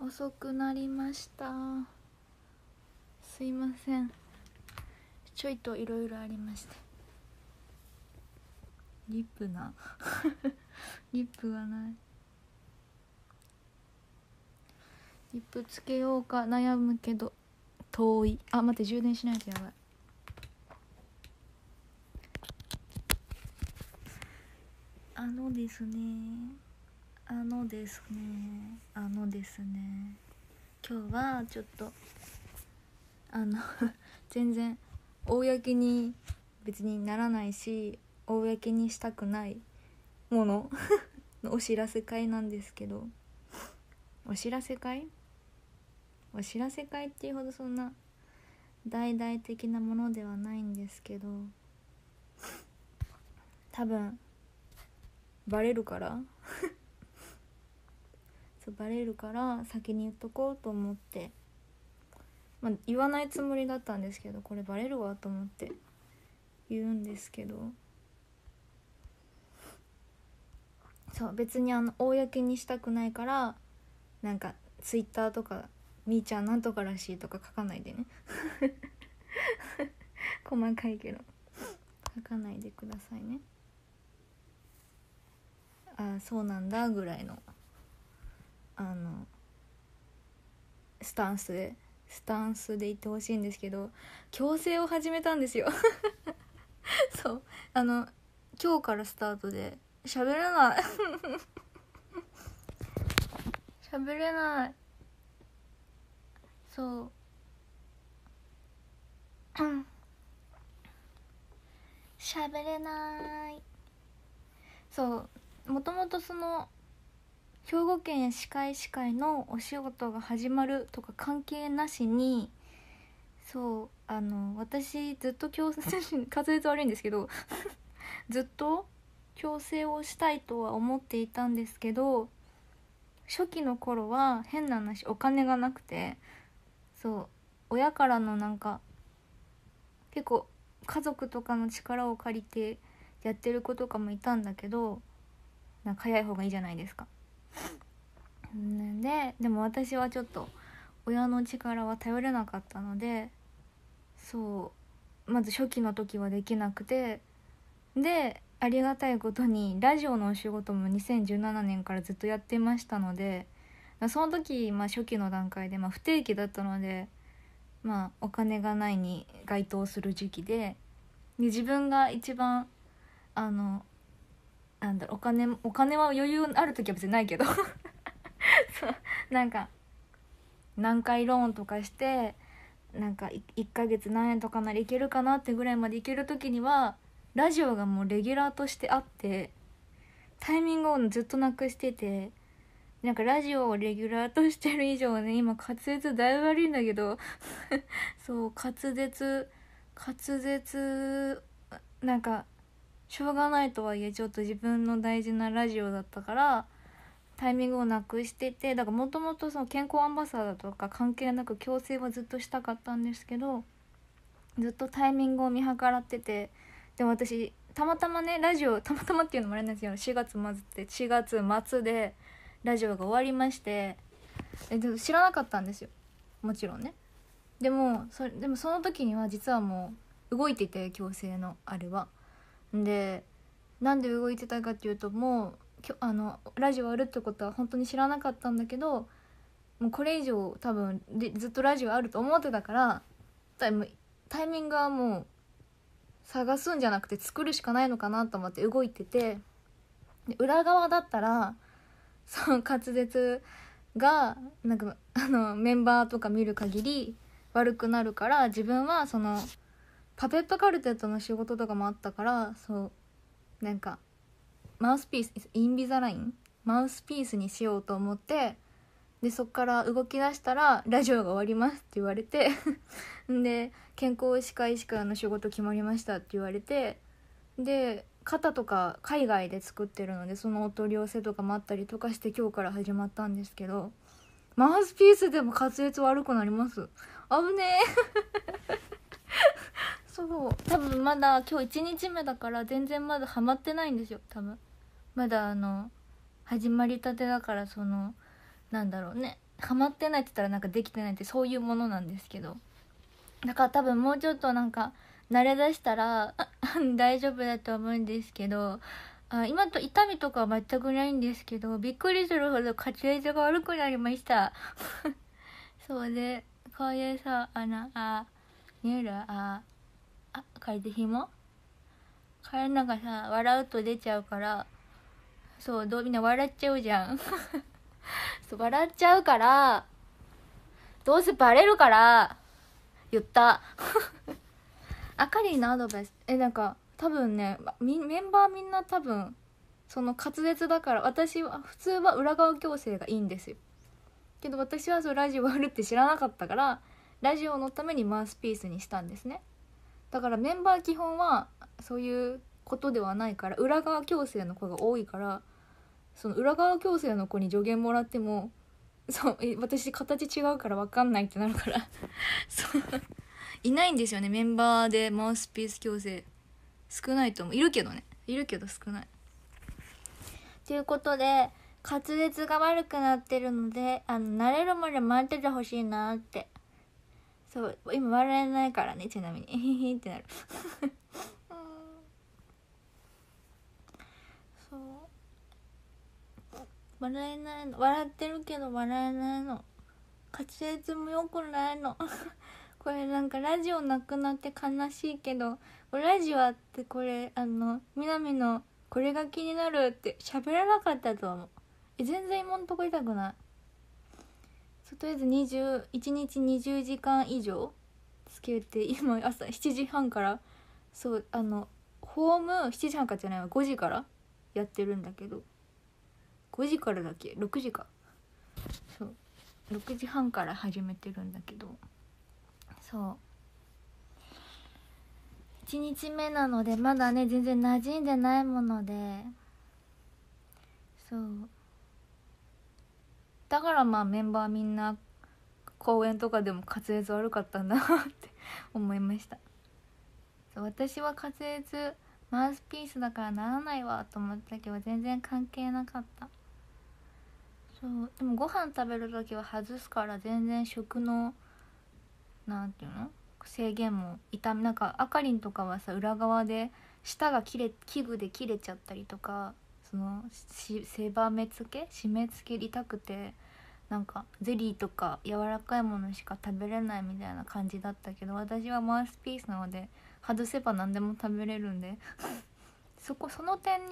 遅くなりました。すいません。ちょいといろいろありまして。リップなリップがない。リップつけようか悩むけど遠い。あ、待って、充電しないとやばい。ですね今日はちょっと全然公に別にならないし公にしたくないもののお知らせ会なんですけど、お知らせ会っていうほどそんな大々的なものではないんですけど、多分バレるからそうバレるから先に言っとこうと思って、言わないつもりだったんですけど、これバレるわと思って言うんですけど、そう別に公にしたくないからなんかツイッターとかみーちゃんなんとからしいとか書かないでね細かいけど書かないでくださいね。あ、そうなんだぐらいのスタンスで言ってほしいんですけど、矯正を始めたんですよそう今日からスタートで喋れない喋れないそう喋れない。そうもともとその兵庫県歯科医師会のお仕事が始まるとか関係なしに、そう私ずっと矯正滑舌悪いんですけどずっと矯正をしたいとは思っていたんですけど、初期の頃は変な話お金がなくて、そう親からのなんか結構家族とかの力を借りてやってる子とかもいたんだけど、なんか早い方がいいじゃないですか。でも私はちょっと親の力は頼れなかったので、そうまず初期の時はできなくて、でありがたいことにラジオのお仕事も2017年からずっとやってましたので、その時、初期の段階で、不定期だったので、お金がないに該当する時期で自分が一番お金は余裕ある時は別にないけどそうなんか何回ローンとかしてなんか1ヶ月何円とかならいけるかなってぐらいまでいける時にはラジオがもうレギュラーとしてあって、タイミングをずっとなくしてて、なんかラジオをレギュラーとしてる以上ね、今滑舌だいぶ悪いんだけどそう滑舌なんかしょうがないとはいえちょっと自分の大事なラジオだったからタイミングをなくしてて、だからもともとその健康アンバサダーとか関係なく矯正はずっとしたかったんですけど、ずっとタイミングを見計らってて、でも私たまたまねラジオたまたまっていうのもあれなんですよ、4月末でラジオが終わりまして、知らなかったんですよもちろんね。でもその時には実はもう動いてて、矯正のあれはでなんで動いてたかっていうと、もうラジオあるってことは本当に知らなかったんだけど、もうこれ以上多分でずっとラジオあると思ってたから、タイミングはもう探すんじゃなくて作るしかないのかなと思って動いてて、で裏側だったらその滑舌がなんかメンバーとか見る限り悪くなるから、自分はそのパペットカルテットの仕事とかもあったから、そうなんかマウスピースインビザラインマウスピースにしようと思って、でそっから動き出したらラジオが終わりますって言われてで健康歯科医師会の仕事決まりましたって言われて、で肩とか海外で作ってるのでそのお取り寄せとかもあったりとかして今日から始まったんですけど、マウスピースでも滑舌悪くなります。危ねえそう多分まだ今日1日目だから全然まだハマってないんですよ。多分まだ始まりたてだから、なんだろうねハマってないって言ったらなんかできてないってそういうものなんですけど、だから多分もうちょっとなんか慣れ出したら大丈夫だと思うんですけど、今と痛みとかは全くないんですけど、びっくりするほど滑舌が悪くなりましたそうで、こういうさ、見える？これで紐？これなんかさ、笑うと出ちゃうから、そう、みんな笑っちゃうじゃんそう、笑っちゃうから、どうせバレるから、言ったあかりんのアドバイス、なんか、多分ね、メンバーみんな多分、その滑舌だから、私は、普通は裏側矯正がいいんですよ。けど私はそうラジオがあるって知らなかったから、ラジオのためにマウスピースにしたんですね。だからメンバー基本はそういうことではないから、裏側矯正の子が多いから、その裏側矯正の子に助言もらっても、そう私形違うから分かんないってなるからそういないんですよね、メンバーでマウスピース矯正。少ないと思う。いるけど少ない。ということで、滑舌が悪くなってるので、慣れるまで待っててほしいなって。そう、今笑えないからね、ちなみに。ヒってなる。そう。笑えないの。笑ってるけど笑えないの。滑舌も良くないの。これなんかラジオなくなって悲しいけど、ラジオってこれ、南のこれが気になるって喋らなかったと思う。全然今んとこ痛くない。とりあえず1日20時間以上つけて、今朝7時半から、そうホーム7時半からじゃないわ、5時からやってるんだけど、5時からだっけ、6時か、そう6時半から始めてるんだけど、そう1日目なのでまだね全然馴染んでないもので、そうだからまあメンバーみんな公演とかでも滑舌悪かったんだなって思いました。私は滑舌マウスピースだからならないわと思ったけど全然関係なかった。そうでもご飯食べるときは外すから全然食のなんていうの制限も痛み、なんかあかりんとかはさ裏側で舌が器具で切れちゃったりとか、その締め付け痛くて、なんかゼリーとか柔らかいものしか食べれないみたいな感じだったけど、私はマウスピースなので外せば何でも食べれるんでその点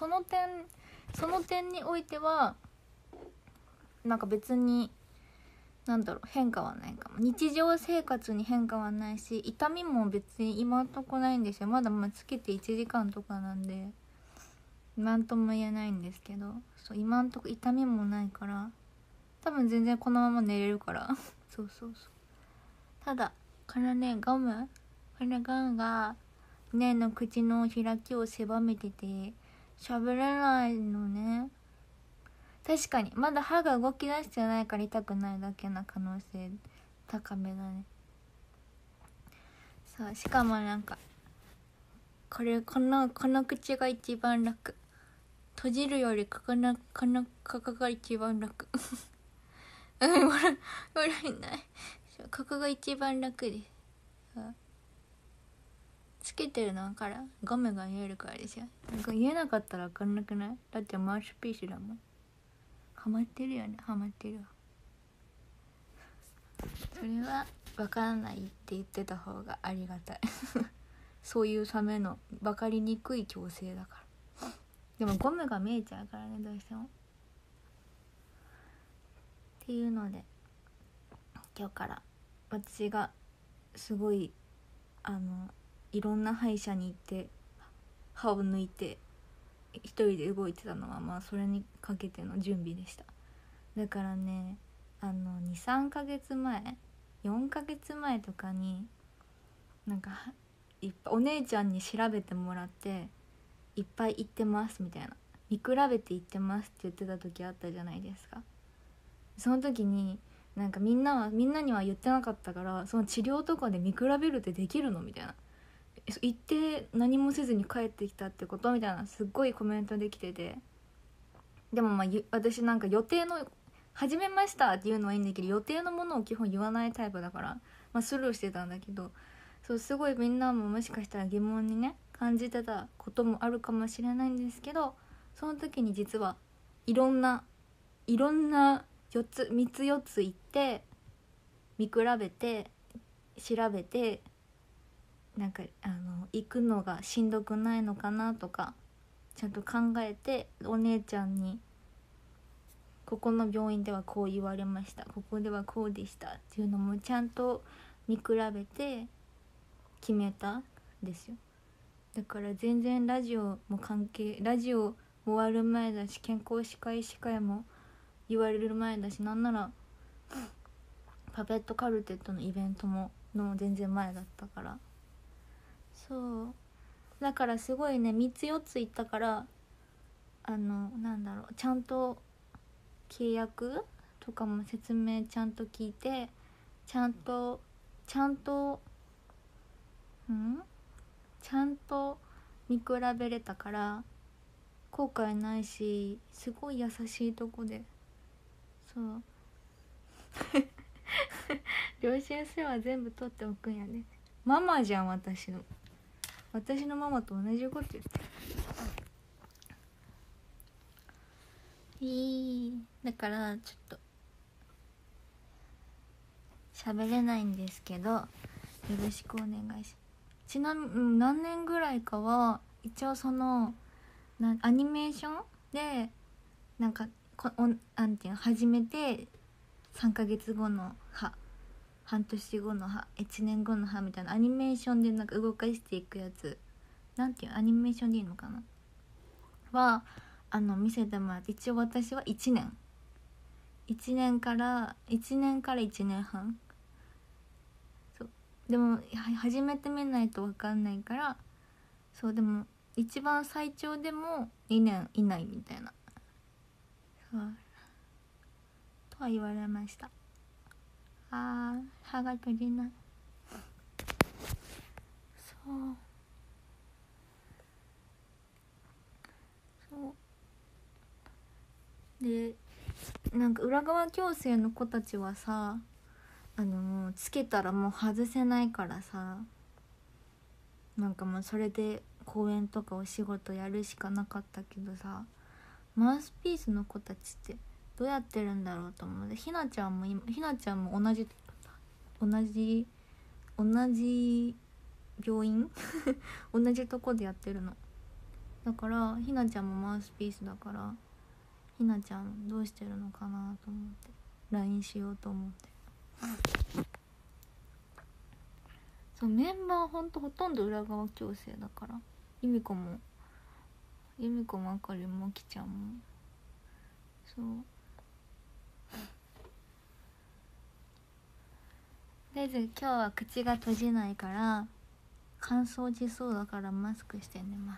においてはなんか別に変化はないかも。日常生活に変化はないし、痛みも別に今んとこないんですよ。まだつけて1時間とかなんでなんとも言えないんですけど、そう今んとこ痛みもないから多分全然このまま寝れるからそう。ただこのねゴムがねの口の開きを狭めてて喋れないのね。確かにまだ歯が動き出してないから痛くないだけな可能性高めだね。さあしかもなんかこの口が一番楽。閉じるよりこのが一番楽笑えない。ここが一番楽です。つけてるのからゴムが見えるからでしょ。言えなかったら分かんなくない？だってマウスピースだもん。ハマってるよね。ハマってるわ。それは分からないって言ってた方がありがたいそういうための分かりにくい矯正だから。でもゴムが見えちゃうからね、どうしても。っていうので今日から私がすごいいろんな歯医者に行って歯を抜いて一人で動いてたのはまあそれにかけての準備でした。だからね2,3ヶ月前4ヶ月前とかになんかお姉ちゃんに調べてもらっていっぱい行ってますみたいな、見比べて行ってますって言ってた時あったじゃないですか。その時になんかみんなには言ってなかったから、その治療とかで見比べるってできるのみたいな、行って何もせずに帰ってきたってことみたいなすっごいコメントできてて、でもまあ私なんか予定の始めましたっていうのはいいんだけど、予定のものを基本言わないタイプだから、まあ、スルーしてたんだけど、そうすごいみんなももしかしたら疑問にね感じてたこともあるかもしれないんですけど、その時に実はいろんな4つ3つ4つ言って見比べて調べて、なんか行くのがしんどくないのかなとかちゃんと考えて、お姉ちゃんにここの病院ではこう言われました、ここではこうでしたっていうのもちゃんと見比べて決めたんですよ。だから全然ラジオ終わる前だし、健康歯科医師会も言われる前だし、なんならパペットカルテットのイベントも全然前だったから、そうだからすごいね3つ4つ言ったから、なんだろう、ちゃんと契約とかも説明ちゃんと聞いて、ちゃんと見比べれたから後悔ないし、すごい優しいとこで、そう領収書は全部取っておくんやね。ママじゃん、私のママと同じこと言ってる。だからちょっと喋れないんですけど、よろしくお願いします。ちなみに何年ぐらいかは一応アニメーションでなんかなんていうの始めて、3ヶ月後の歯、半年後の歯、1年後の歯みたいなアニメーションでなんか動かしていくやつ、なんていうアニメーションでいいのかなは見せてもらって、一応私は1年から1年半、そうでも初めて見ないと分かんないから、そうでも一番最長でも2年以内みたいな、そうとは言われました。歯が取れない。そうで、なんか裏側矯正の子たちはさ、つけたらもう外せないからさ、なんかもうそれで公演とかお仕事やるしかなかったけどさ、マウスピースの子たちってどうやってるんだろうと思う。でひなちゃんも同じ病院同じとこでやってるの。だからひなちゃんもマウスピースだから、ひなちゃんどうしてるのかなと思って LINE しようと思って。そうメンバーほとんど裏側矯正だから、由美子もあかりもきちゃんもそう。で今日は口が閉じないから乾燥しそうだからマスクして寝ます。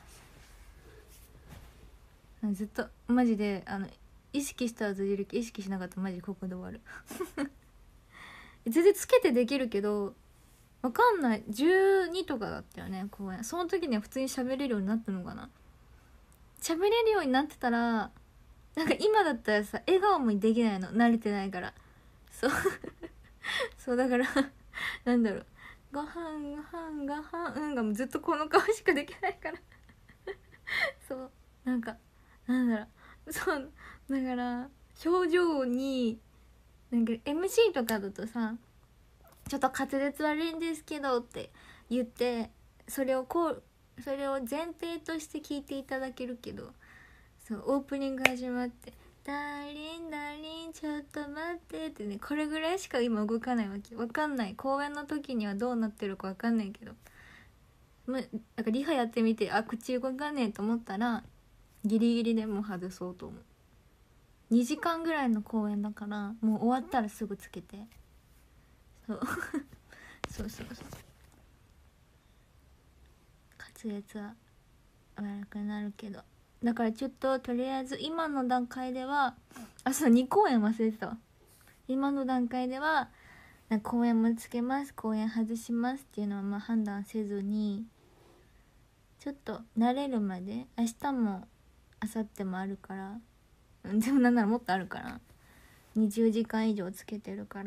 ずっとマジで意識したら閉じるけど、意識しなかったらマジここで終わる全然つけてできるけどわかんない。12とかだったよね公演。その時には普通に喋れるようになったのかな。喋れるようになってたら、なんか今だったらさ笑顔もできないの、慣れてないから。そうそうだからなんだろう、ご飯がもうずっとこの顔しかできないからそうなんだろう、そうだから表情になんか MC とかだとさ、ちょっと滑舌悪いんですけどって言ってそれを前提として聞いていただけるけど、そうオープニング始まってダーリンちょっと待ってってね、これぐらいしか今動かないわけ。わかんない、公演の時にはどうなってるかわかんないけど、なんかリハやってみて口動かねえと思ったらギリギリでもう外そうと思う。2時間ぐらいの公演だからもう終わったらすぐつけてそうそう滑舌は悪くなるけど、だからちょっととりあえず今の段階ではそう2公演忘れてたわ。今の段階では公演もつけます、公演外しますっていうのは判断せずに、ちょっと慣れるまで、明日も明後日もあるから、でもなんならもっとあるから、 20時間以上つけてるから、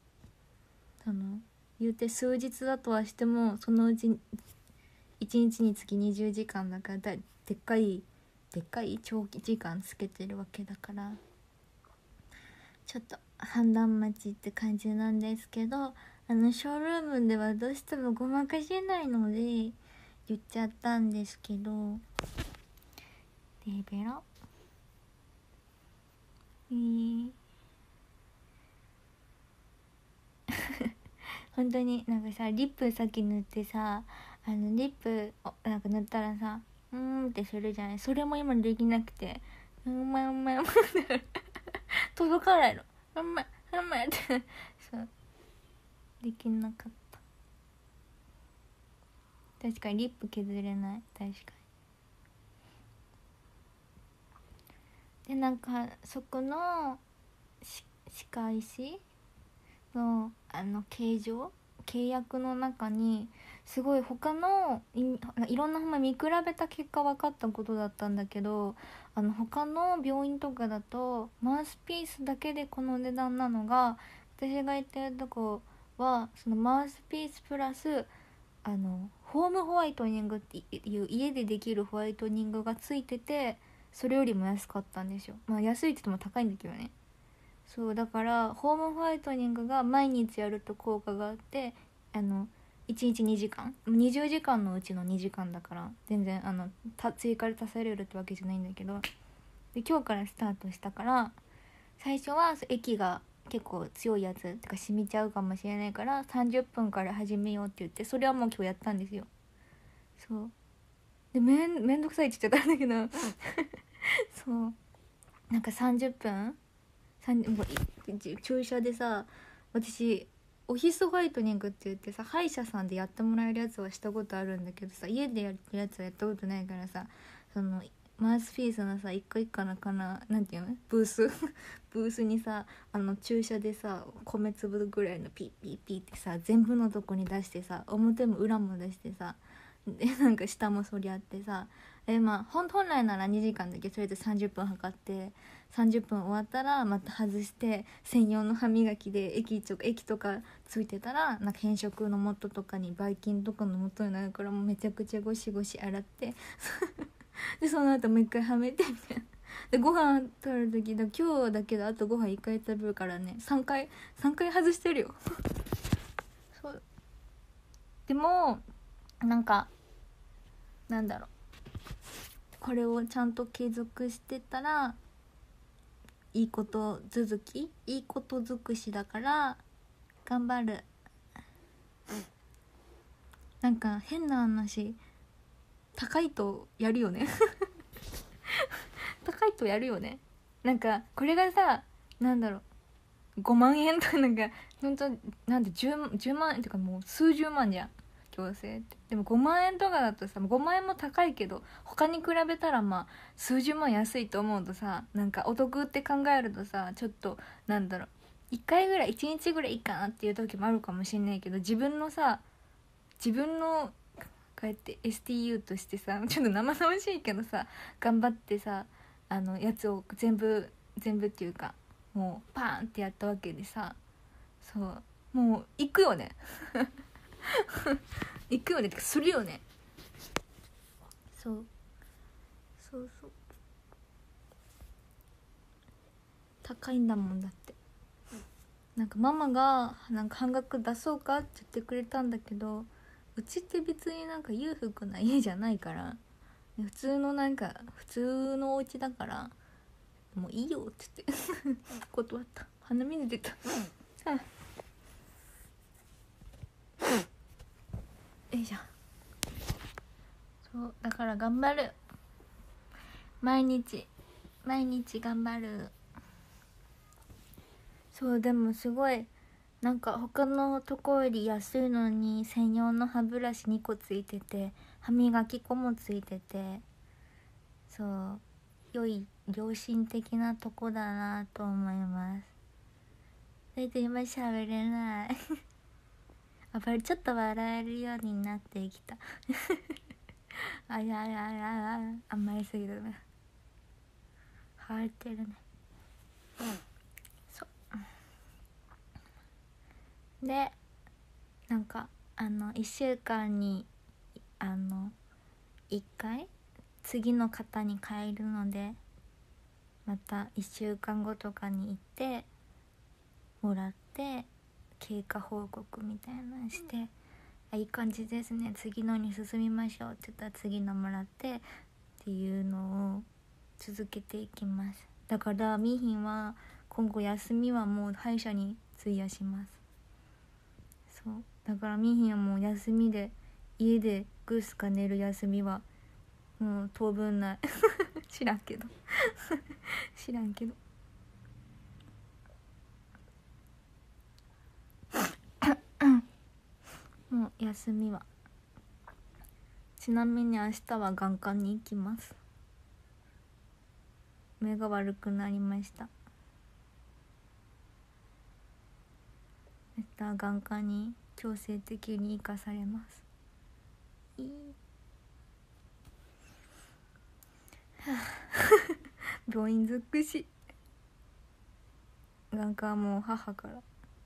言うて数日だとはしてもそのうち1日につき20時間だからでっかい長期時間つけてるわけだから、ちょっと判断待ちって感じなんですけど、ショールームではどうしてもごまかせないので言っちゃったんですけど、レベロ本当になんかさ、リップ先塗ってさ、リップなんか塗ったらさ、ってするじゃない。それも今できなくて、届かないの。ってそうできなかった。確かにリップ削れない。確かに。でなんかそこの歯科医師の契約の中にすごい他のいろんな見比べた結果分かったことだったんだけど、他の病院とかだとマウスピースだけでこの値段なのが、私が行ってるとこはそのマウスピースプラスホームホワイトニングっていう家でできるホワイトニングがついてて、それよりも安かったんですよ。まあ安いって言っても高いんだけどね。そうだからホームホワイトニングが毎日やると効果があって、1日2時間20時間のうちの2時間だから、全然追加で足されるってわけじゃないんだけど、で今日からスタートしたから、最初は液が結構強いやつとか染みちゃうかもしれないから30分から始めようって言って、それはもう今日やったんですよ。そうでめんどくさいって言っちゃったんだけどそうなんか30分注射でさ、私オフィスホワイトニングって言ってさ、歯医者さんでやってもらえるやつはしたことあるんだけどさ、家でやるやつはやったことないからさ、そのマウスピースのさ一個一個のなんていうのブースにさ注射でさ米粒ぐらいのピッピッピッってさ全部のとこに出してさ、表も裏も出してさ、でなんか下もそりゃってさ、本来なら2時間だけど、それで30分測って30分終わったらまた外して専用の歯磨きで液とかついてたらなんか変色の素とかにばい菌とかの素になるから、もうめちゃくちゃゴシゴシ洗ってでその後もう一回はめてみたいな。でご飯取る時だ、今日だけどあとご飯1回食べるからね、3回外してるよそうでもなんかなんだろう、これをちゃんと継続してたらいいこと尽くしだから頑張る。なんか変な話、高いとやるよね高いとやるよね。なんかこれがさ、なんだろう、5万円とかなんかほんとなんで 10万円っていうかもう数十万じゃん矯正って。でも5万円とかだとさ、5万円も高いけど他に比べたらまあ数十万安いと思うとさ、なんかお得って考えるとさ、ちょっとなんだろう、1回ぐらい1日ぐらいいいかなっていう時もあるかもしんないけど、自分のこうやって STU としてさ、ちょっと生々しいけどさ頑張ってさやつを全部っていうかもうパーンってやったわけでさ、そうもう行くよね行くよねってかするよね。そう高いんだもんだって。なんかママがなんか半額出そうかって言ってくれたんだけど、うちって別になんか裕福な家じゃないから、普通のお家だから、もういいよって言って断った。鼻水出たよいしょ。そうだから頑張る、毎日頑張る。そうでもすごいなんか他のとこより安いのに専用の歯ブラシ2個ついてて歯磨き粉もついてて、そう良い良心的なとこだなと思います。それで今喋れないちょっと笑えるようになってきたあんまりすぎるね、腫れてるね。そでなんか1週間に1回次の方に変えるので、また1週間後とかに行ってもらって経過報告みたいなのして、いい感じですね、次のに進みましょうって言ったら次のもらってっていうのを続けていきます。だからみーひんは今後休みはもう歯医者に費やします。そうだからみーひんはもう休みで家でグースか寝る休みはもう当分ない知らんけど知らんけどもう休みは。ちなみに明日は眼科に行きます。目が悪くなりました。明日は眼科に強制的に行かされます。病院尽くし。眼科はもう母から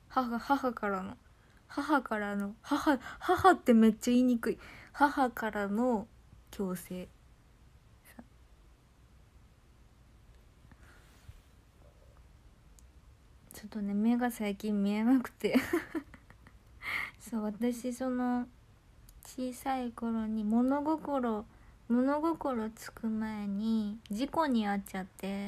の母ってめっちゃ言いにくい。母からの強制。ちょっとね目が最近見えなくてそう私その小さい頃に物心つく前に事故に遭っちゃって、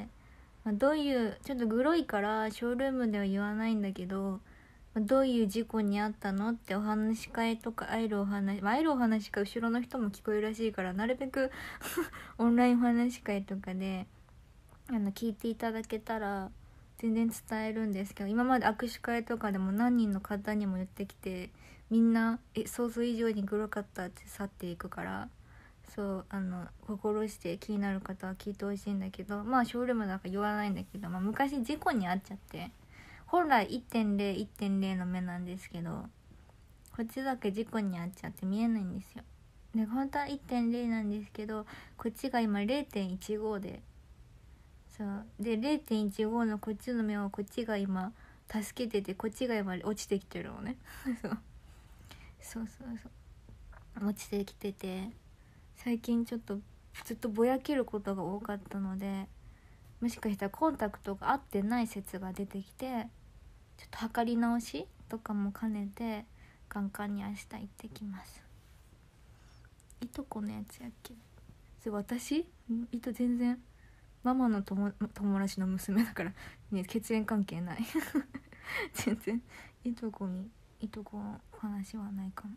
どういうちょっとグロいからショールームでは言わないんだけど、どういう事故に遭ったのってお話し会とか会えるお話か後ろの人も聞こえるらしいから、なるべくオンラインお話し会とかで聞いていただけたら全然伝えるんですけど、今まで握手会とかでも何人の方にも言ってきて、みんな想像以上にグロかったって去っていくから、そう心して気になる方は聞いてほしいんだけど、まあショールームだから言わないんだけど、昔事故に遭っちゃって、本来 1.0 の目なんですけど、こっちだけ事故に遭っちゃって見えないんですよ。で本当は 1.0 なんですけど、こっちが今 0.15 で、そうで 0.15 のこっちの目をこっちが今助けてて、こっちが今落ちてきてるのねそう落ちてきてて、最近ちょっとずっとぼやけることが多かったので、もしかしたらコンタクトが合ってない説が出てきて、ちょっと測り直しとかも兼ねて眼科に明日行ってきます。いとこのやつやっけ。それ私全然ママの友達の娘だから、ね、血縁関係ない全然いとこの話はないかも。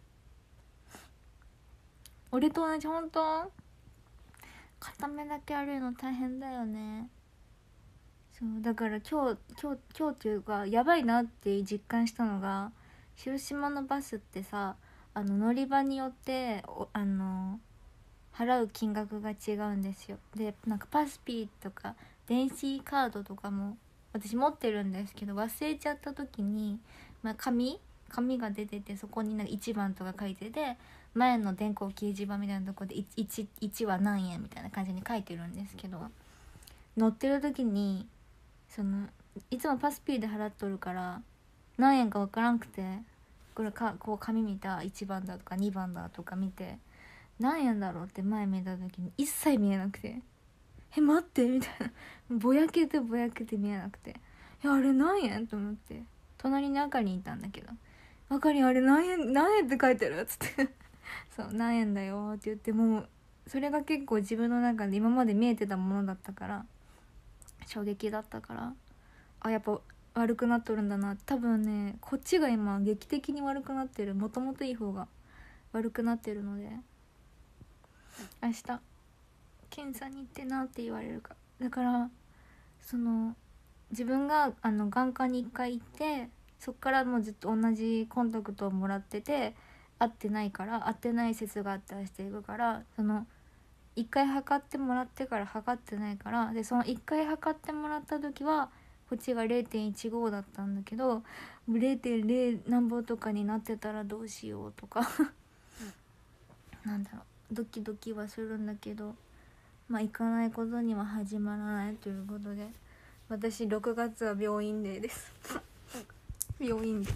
俺と同じ。本当片目だけ歩いの大変だよね。そうだから今日というかやばいなって実感したのが、広島のバスってさ、乗り場によって払う金額が違うんですよ。でなんかパスピーとか電子カードとかも私持ってるんですけど、忘れちゃった時に、紙が出てて、そこになんか1番とか書いてて、前の電光掲示板みたいなところで 1は何円みたいな感じに書いてるんですけど、乗ってる時にいつもパスピーで払っとるから何円か分からんくて、こう紙見た1番だとか2番だとか見て、何円だろうって前見た時に一切見えなくて、待ってみたいな、ぼやけて見えなくて、あれ何円と思って、隣にあかりにいたんだけど、あかりあれ何円って書いてるっつってそう何円だよって言って、もうそれが結構自分の中で今まで見えてたものだったから衝撃だったから、やっぱ悪くなっとるんだな。多分ねこっちが今劇的に悪くなってる、もともといい方が悪くなってるので、明日検査に行ってなって言われるか。だから自分が眼科に1回行って、そっからもうずっと同じコンタクトをもらってて、合ってない説があったりしていくから、1回測ってもらってから測ってないから、でその1回測ってもらった時はこっちが 0.15 だったんだけど、0.0 何本とかになってたらどうしようとかなんだろう、ドキドキはするんだけど、行かないことには始まらないということで、私6月は病院デーです病院デー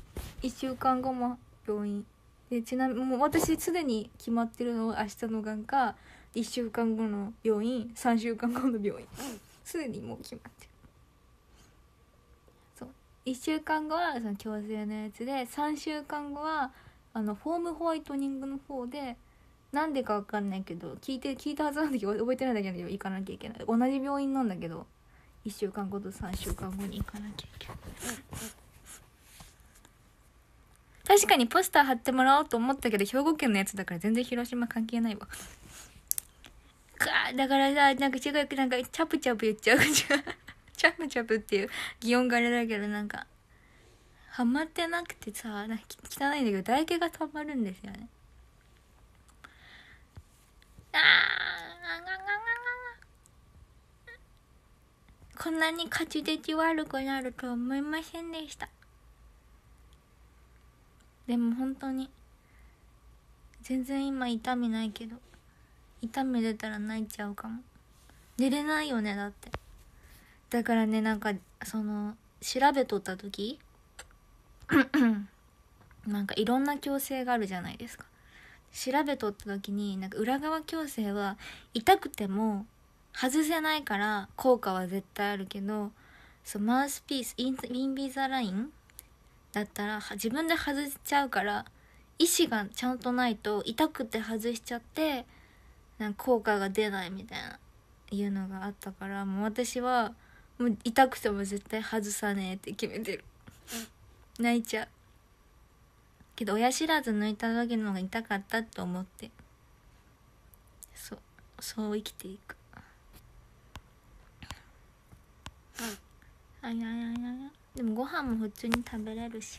1週間後も病院で、ちなみにもう私すでに決まってるのは明日のがんか1週間後の病院、3週間後の病院、すでにもう決まってる。そう、1週間後はその矯正のやつで、3週間後はフォームホワイトニングの方で、なんでか分かんないけど聞いたはずなんだけど覚えてないだけなんだけど行かなきゃいけない。同じ病院なんだけど1週間後と3週間後に行かなきゃいけない。確かにポスター貼ってもらおうと思ったけど兵庫県のやつだから全然広島関係ないわ。だからさ、なんか違う、なんかチャプチャプ言っちゃうチャプチャプっていう擬音があれだけど、なんかハマってなくてさ、なんか汚いんだけど唾液が溜まるんですよね。こんなに滑舌悪くなるとは思いませんでした。でも本当に全然今痛みないけど、痛み出たら泣いちゃうかも。寝れないよね、だって。だからね、なんかその調べとった時なんかいろんな矯正があるじゃないですか。調べとった時になんか裏側矯正は痛くても外せないから効果は絶対あるけど、そうマウスピースインビザラインだったら自分で外しちゃうから、意思がちゃんとないと痛くて外しちゃってなんか効果が出ないみたいないうのがあったから、もう私はもう痛くても絶対外さねえって決めてる。泣いちゃうけど親知らず抜いた時の方が痛かったって思って、そう生きていく。でもご飯も普通に食べれるし、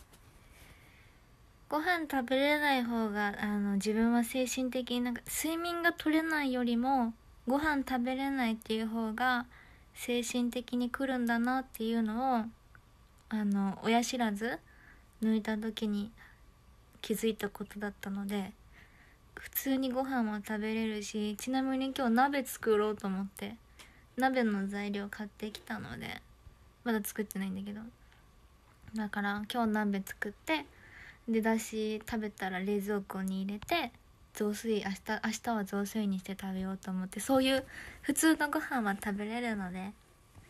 ご飯食べれない方が自分は精神的になんか睡眠が取れないよりもご飯食べれないっていう方が精神的にくるんだなっていうのを親知らず抜いた時に気づいたことだったので、普通にご飯は食べれるし、ちなみに今日鍋作ろうと思って鍋の材料買ってきたので、まだ作ってないんだけど、だから今日鍋作ってでだし食べたら冷蔵庫に入れて雑炊明日は雑炊にして食べようと思って、そういう普通のご飯は食べれるので。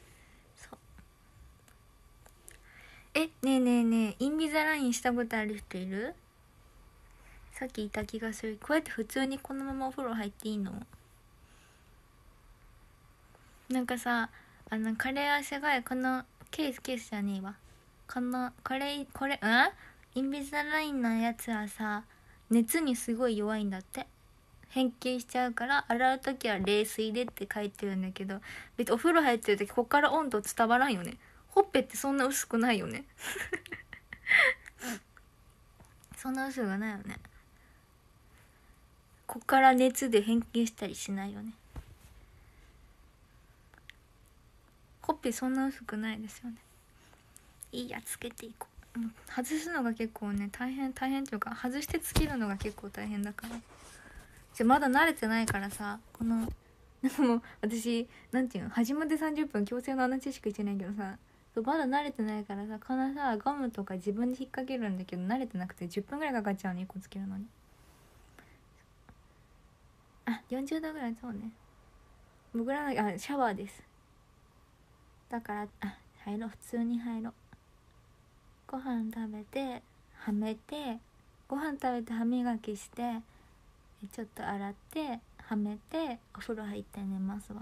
ねえインビザラインしたことある人いる？さっきいた気がする。こうやって普通にこのままお風呂入っていいの？なんかさ、カレーはすごいこのケースじゃねえわ、これインビザラインのやつはさ、熱にすごい弱いんだって。変形しちゃうから洗う時は冷水でって書いてるんだけど、別にお風呂入ってる時こっから温度伝わらんよね。ほっぺってそんな薄くないよねそんな薄くないよね。こっから熱で変形したりしないよね。ほっぺそんな薄くないですよね。いいや、つけていこう。外すのが結構ね大変っていうか、外してつけるのが結構大変だから。まだ慣れてないからさ、このもう私なんていうの、始まって30分矯正の話しかしてないけどさ、まだ慣れてないからさ、このさゴムとか自分で引っ掛けるんだけど慣れてなくて10分ぐらいかかっちゃうの、1個つけるのに。40度ぐらい。そうね、僕らのシャワーです。だから入ろう、普通に入ろう。ご飯食べてはめて、ご飯食べて歯磨きしてちょっと洗ってはめてお風呂入って寝ますわ。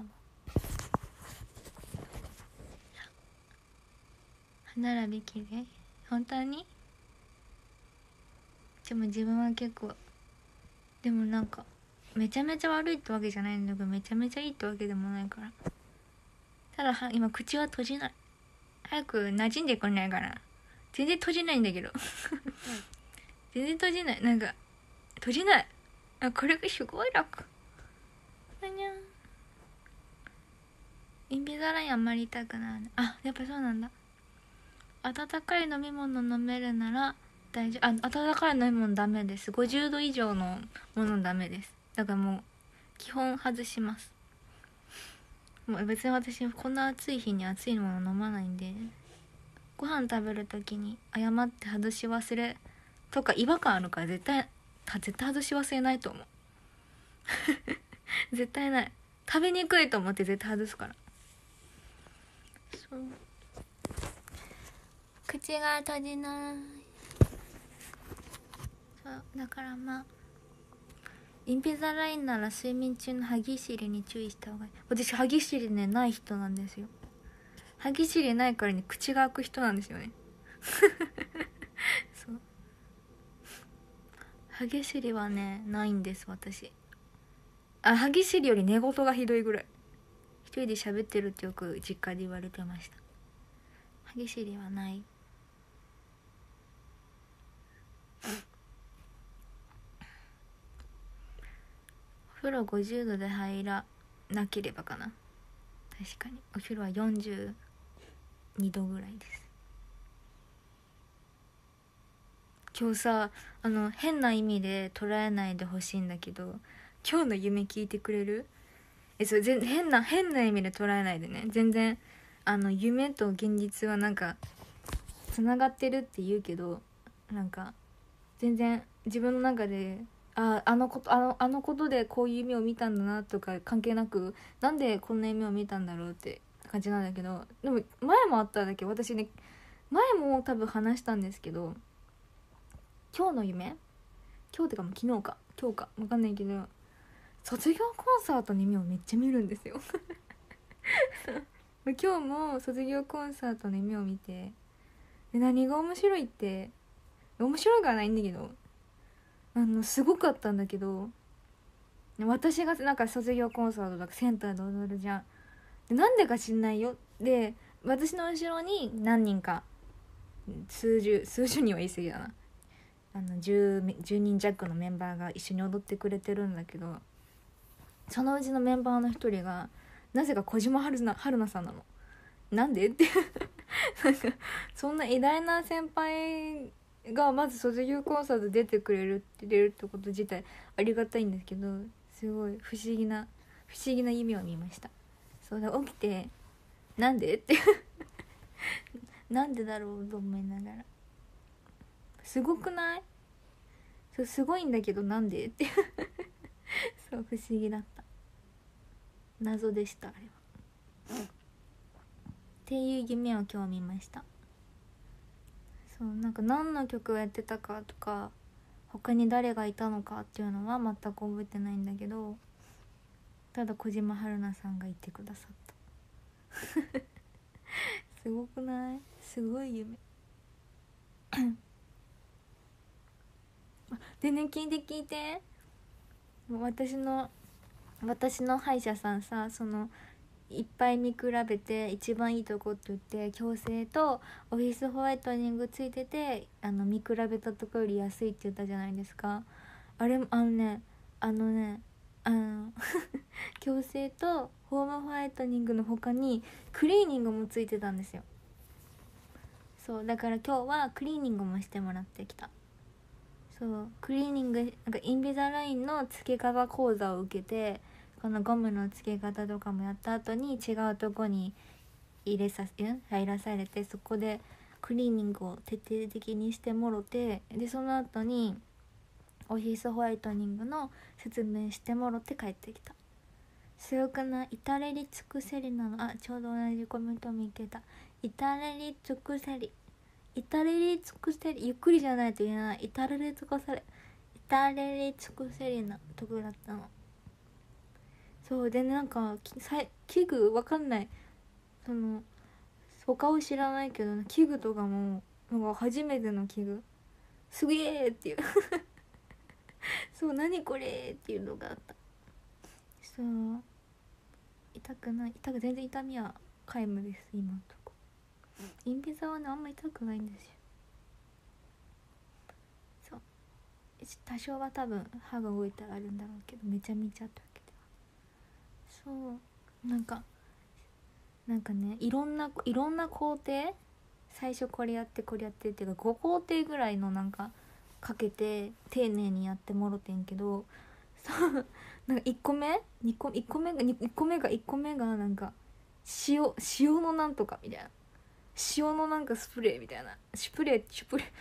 歯並びきれい？本当に？でも自分は結構、でもなんかめちゃめちゃ悪いってわけじゃないんだけど、めちゃめちゃいいってわけでもないから。ただ今口は閉じない。早く馴染んでくんないかな。全然閉じないんだけど全然閉じない。なんか閉じない。これがすごい楽。インビザラインあんまり痛くない。やっぱそうなんだ。温かい飲み物飲めるなら大丈夫。温かい飲み物ダメです。50度以上のものダメです。だからもう基本外します。もう別に私こんな暑い日に熱いもの飲まないんで。 ご飯食べる時に誤って外し忘れとか違和感あるから絶対外し忘れないと思う絶対ない。食べにくいと思って絶対外すから。そう、口が閉じない。そうだからまあインビザラインなら睡眠中の歯ぎしりに注意した方がいい。私歯ぎしりねない人なんですよ。歯ぎしりないからに口が開く人なんですよねそう、歯ぎしりはねないんです私。歯ぎしりより寝言がひどいぐらい一人で喋ってるってよく実家で言われてました。歯ぎしりはない。お風呂50度で入らなければかな。確かにお風呂は42度ぐらいです。今日さ変な意味で捉えないでほしいんだけど、今日の夢聞いてくれる？そう変な意味で捉えないでね。全然夢と現実はなんかつながってるって言うけど、なんか全然自分の中であのことでこういう夢を見たんだなとか関係なく、なんでこんな夢を見たんだろうって感じなんだけど、でも前もあったんだけど、私ね前も多分話したんですけど、今日の夢、今日ってかもう昨日か今日か分かんないけど、卒業コンサートの夢をめっちゃ見るんですよ今日も卒業コンサートの夢を見て、で何が面白いって、面白いからないんだけど、すごかったんだけど、私がなんか卒業コンサートだからセンターで踊るじゃん。でなんでか知んないよ。で私の後ろに何人か数十人は言い過ぎだな、10人弱のメンバーが一緒に踊ってくれてるんだけど、そのうちのメンバーの一人がなぜか小島春菜さんなの。なんでってなんかそんな偉大な先輩がまず卒業コンサート出てくれるってこと自体ありがたいんですけど、すごい不思議な夢を見ました。そうだ、起きてなんでってなんでだろうと思いながら、すごくない？そうすごいんだけどなんでってそう不思議だった、謎でしたあれはっていう夢を今日見ました。そうなんか何の曲をやってたかとか他に誰がいたのかっていうのは全く覚えてないんだけど、ただ小島春菜さんがいてくださったすごくない？すごい夢でね、聞いてもう私の歯医者さんさ、いっぱい見比べて一番いいとこって言って矯正とオフィスホワイトニングついてて見比べたところより安いって言ったじゃないですか。あれ矯正とホームホワイトニングの他にクリーニングもついてたんですよ。そうだから今日はクリーニングもしてもらってきた。そうクリーニングなんかインビザラインの付け方講座を受けて、このゴムの付け方とかもやった後に違うとこに入らされて、そこでクリーニングを徹底的にしてもろて、でその後にオフィスホワイトニングの説明してもろって帰ってきた。すごくない？至れり尽くせりなの。ちょうど同じコメントもいけた。至れり尽くせり、至れり尽くせり、ゆっくりじゃないと言えない。至れり尽くせり、至れり尽くせりなとこだったの。そうでなんか器具わかんない、他を知らないけど器具とかもなんか初めての器具すげーっていうそう何これっていうのがあった。そう全然痛みは皆無です今のとこ。インビザはねあんま痛くないんですよ。そう多少は多分歯が動いたらあるんだろうけど、めちゃめちゃってわけでは。そうなんかね、いろんな工程、最初これやってっていうか5工程ぐらいのなんかかけて丁寧にやってもろてんけど、そうなんか1個目がなんか塩のなんとかみたいな、 塩のなんかスプレーみたいな、スプレー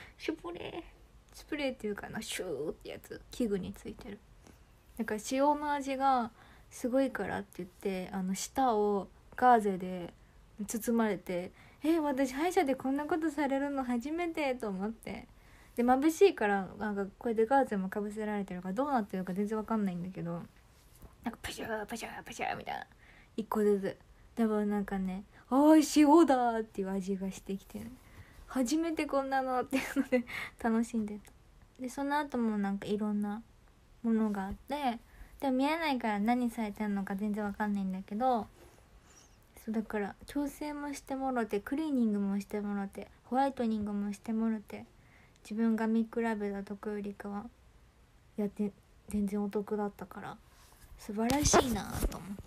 っていうかな、シューってやつ器具についてる。だから塩の味がすごいからって言って舌をガーゼで包まれて、私歯医者でこんなことされるの初めてと思って、で眩しいからなんかこれでガーゼもかぶせられてるからどうなってるか全然わかんないんだけど、なんかパシャーパシャーパシャーみたいな、一個ずつでもなんかね、塩だっていう味がしてきて、ね、初めてこんなのっていうので楽しんでた。でその後もなんかいろんなものがあって、でも見えないから何されてるのか全然わかんないんだけど、そうだから矯正もしてもろて、クリーニングもしてもろて、ホワイトニングもしてもろて、自分が見比べたとこよりかはやって全然お得だったから素晴らしいなと思って。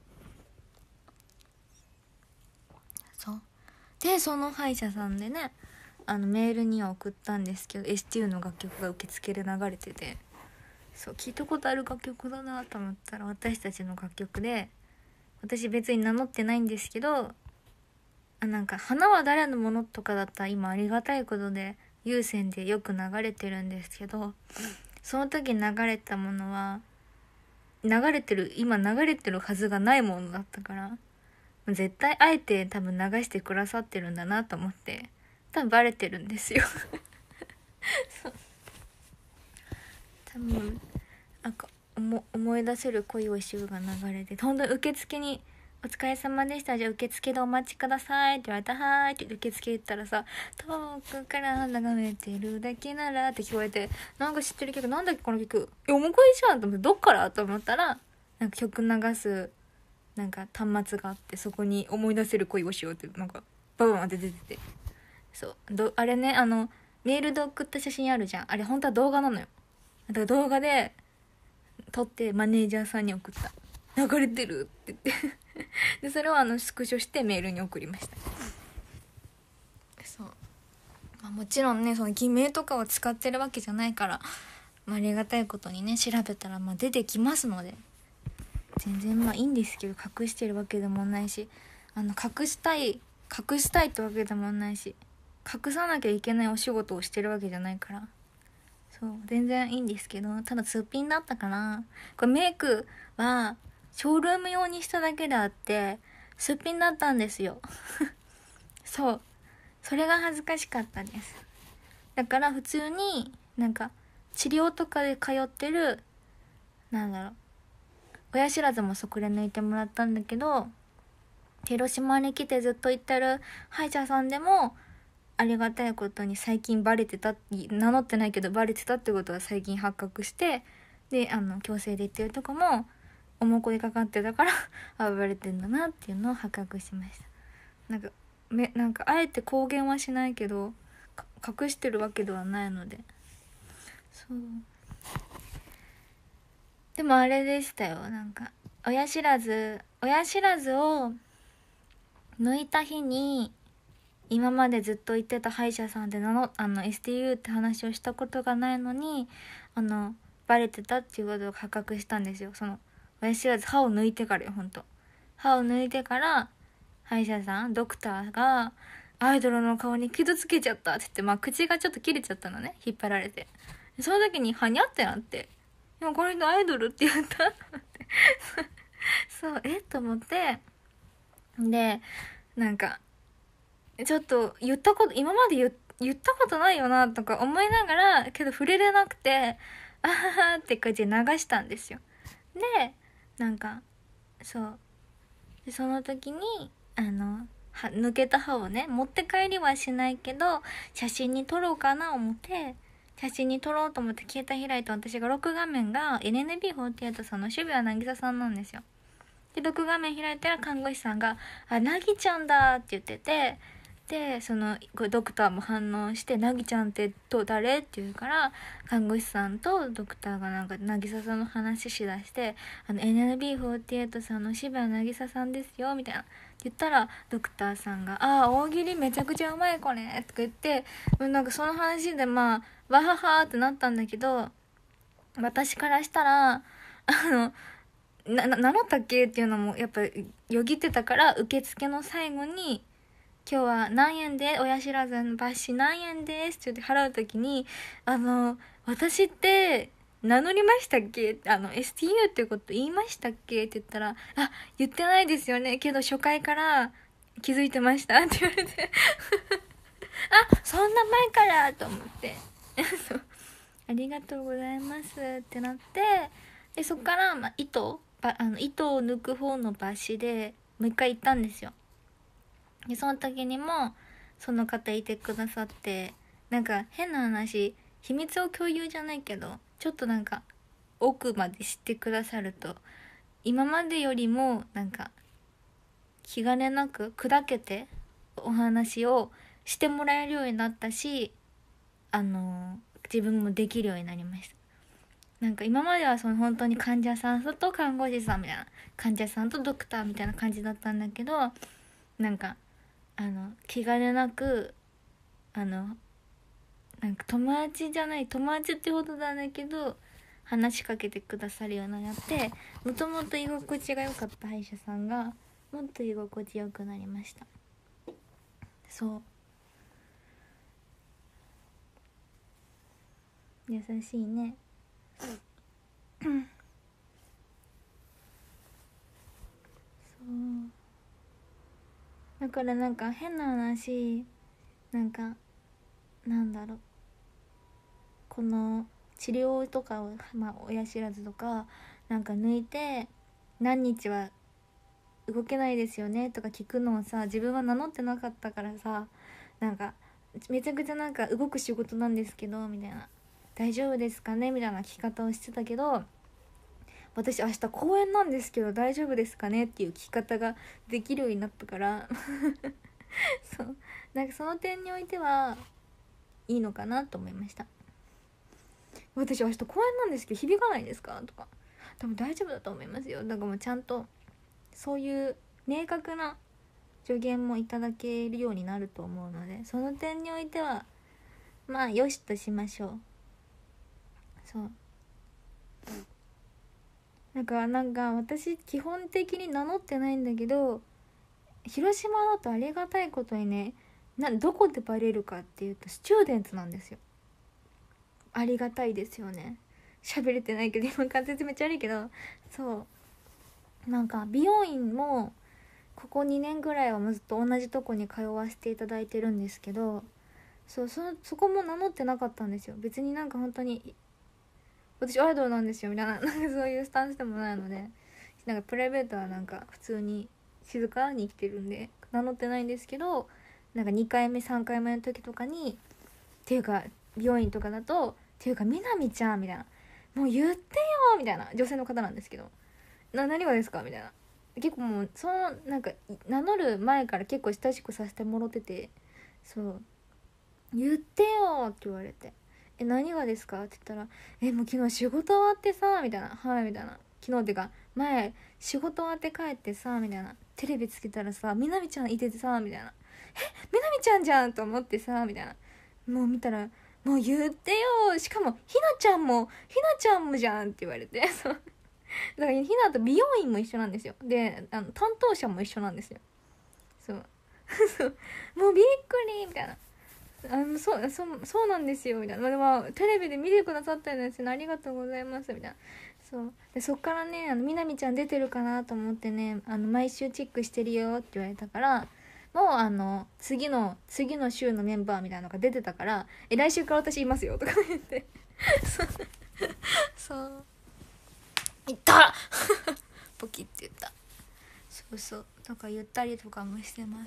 そうでその歯医者さんでね、メールには送ったんですけど STU の楽曲が受付で流れてて、そう聞いたことある楽曲だなと思ったら私たちの楽曲で、私別に名乗ってないんですけど、なんか花は誰のものとかだったら今ありがたいことで有線でよく流れてるんですけど、その時流れたものは今流れてるはずがないものだったから、絶対あえて多分流してくださってるんだなと思って、多分バレてるんですよそう多分なんか思い出せる恋をしようが流れて、本当に受付にお疲れ様でした、じゃあ受付でお待ちくださいって言われた。はーいって受付行ったらさ、遠くから眺めてるだけならって聞こえて、なんか知ってる曲、なんだっけこの曲、おもこいじゃんと思って、どっからと思ったら、なんか曲流すなんか端末があって、そこに思い出せる恋をしようってなんかババンって出てて、そうあれね、メールで送った写真あるじゃん、あれ本当は動画なのよ。だから動画で撮ってマネージャーさんに送った。流れてるって言ってでそれをスクショしてメールに送りました。そう、もちろんねその偽名とかを使ってるわけじゃないから、ありがたいことにね調べたら出てきますので、全然いいんですけど、隠してるわけでもないし、隠したいってわけでもないし、隠さなきゃいけないお仕事をしてるわけじゃないから、そう全然いいんですけど、ただすっぴんだったから、これメイクはショールーム用にしただけであってすっぴんだったんですよそうそれが恥ずかしかったです。だから普通になんか治療とかで通ってる親知らずもそこで抜いてもらったんだけど、広島に来てずっと行ってる歯医者さんでもありがたいことに最近バレてた、名乗ってないけどバレてたってことは最近発覚して、で矯正で行ってるとこもおもこにかかってたからバレてんだなっていうのを発覚しました。なんかあえて公言はしないけど隠してるわけではないので、そうでもあれでしたよ、なんか親知らずを抜いた日に今までずっと行ってた歯医者さんでSTU って話をしたことがないのにバレてたっていうことが発覚したんですよ。その親知らず歯を抜いてからよ、ほんと歯を抜いてから歯医者さんドクターがアイドルの顔に傷つけちゃったって言って、口がちょっと切れちゃったのね、引っ張られて。その時にはにゃってなって、でもこの人アイドルって言ったってそうと思って、でなんかちょっと今まで言ったことないよなとか思いながら、けど触れれなくてあははって感じで流したんですよ。でなんかそうでその時に抜けた歯をね持って帰りはしないけど写真に撮ろうかな思って、携帯開いた私が録画面が NNB48 さんの守備は渚さんなんですよ。で録画面開いたら看護師さんが「なぎちゃんだ」って言ってて、でこれドクターも反応して「なぎちゃんって誰?」って言うから、看護師さんとドクターがなんか渚さんの話しだして「NNB48 さんの渋谷渚さんですよ」みたいな言ったら、ドクターさんが「大喜利めちゃくちゃうまいこれ」とか言って、なんかその話でわははってなったんだけど、私からしたら名乗ったっけっていうのもやっぱよぎってたから、受付の最後に今日は何円で親知らずの抜歯何円ですって言って払うときに、私って名乗りましたっけSTU ってこと言いましたっけって言ったら、言ってないですよね。けど初回から気づいてましたって言われてそんな前からと思ってありがとうございますってなって、でそっから、糸を抜く方の抜歯でもう一回行ったんですよ。でその時にもその方いてくださって、なんか変な話、秘密を共有じゃないけど、ちょっとなんか奥まで知ってくださると、今までよりもなんか気兼ねなく砕けてお話をしてもらえるようになったし、自分もできるようになりました。なんか今まではその本当に患者さんと看護師さんみたいな、患者さんとドクターみたいな感じだったんだけど、なんか気兼ねなくなんか友達ってほどじゃないけど話しかけてくださるようになって、もともと居心地が良かった歯医者さんがもっと居心地良くなりました。そう優しいねそうだからなんか変な話、なんかなんだろう、この治療とかを、親知らずとかなんか抜いて何日は動けないですよねとか聞くのをさ、自分は名乗ってなかったからさ、なんかめちゃくちゃなんか動く仕事なんですけどみたいな、大丈夫ですかねみたいな聞き方をしてたけど、私明日公演なんですけど大丈夫ですかねっていう聞き方ができるようになったからそうなんかその点においてはいいのかなと思いました。私明日公演なんですけど響かないですかとか、多分大丈夫だと思いますよ。だからもうちゃんとそういう明確な助言もいただけるようになると思うので、その点においてはよしとしましょう。そうだからなんか私基本的に名乗ってないんだけど、広島だとありがたいことにね、どこでバレるかっていうとスチューデンツなんですよ。ありがたいですよね。喋れてないけど今関節めっちゃ悪いけど、そうなんか美容院もここ2年ぐらいはずっと同じとこに通わせていただいてるんですけど、そこも名乗ってなかったんですよ。別になんか本当に私アイドルなんですよみたいな、なんかそういうスタンスでもないので、なんかプライベートはなんか普通に静かに生きてるんで名乗ってないんですけど、なんか2回目3回目の時とかに、っていうか美容院とかだと、っていうかみなみちゃんみたいな、もう言ってよみたいな、女性の方なんですけど、何がですかみたいな、結構もうそのなんか名乗る前から結構親しくさせてもらってて、そう言ってよって言われて、何がですかって言ったら、もう昨日仕事終わってさみたいな、はいみたいな、昨日ってか前仕事終わって帰ってさみたいな、テレビつけたらさみなみちゃんいててさみたいな、みなみちゃんじゃんと思ってさみたいな、もう見たらもう言ってよ、しかもひなちゃんもじゃんって言われてそうだからひなと美容院も一緒なんですよ。で担当者も一緒なんですよ。そうそうもうびっくりみたいな、そうなんですよみたいな、でもテレビで見てくださったんですね、ありがとうございますみたいな。そうでそっからね、みなみちゃん出てるかなと思ってね、毎週チェックしてるよって言われたから、もう次の週のメンバーみたいなのが出てたから、来週から私いますよとか言ってそう言ったポキって言った。そうとか言ったりとかもしてます。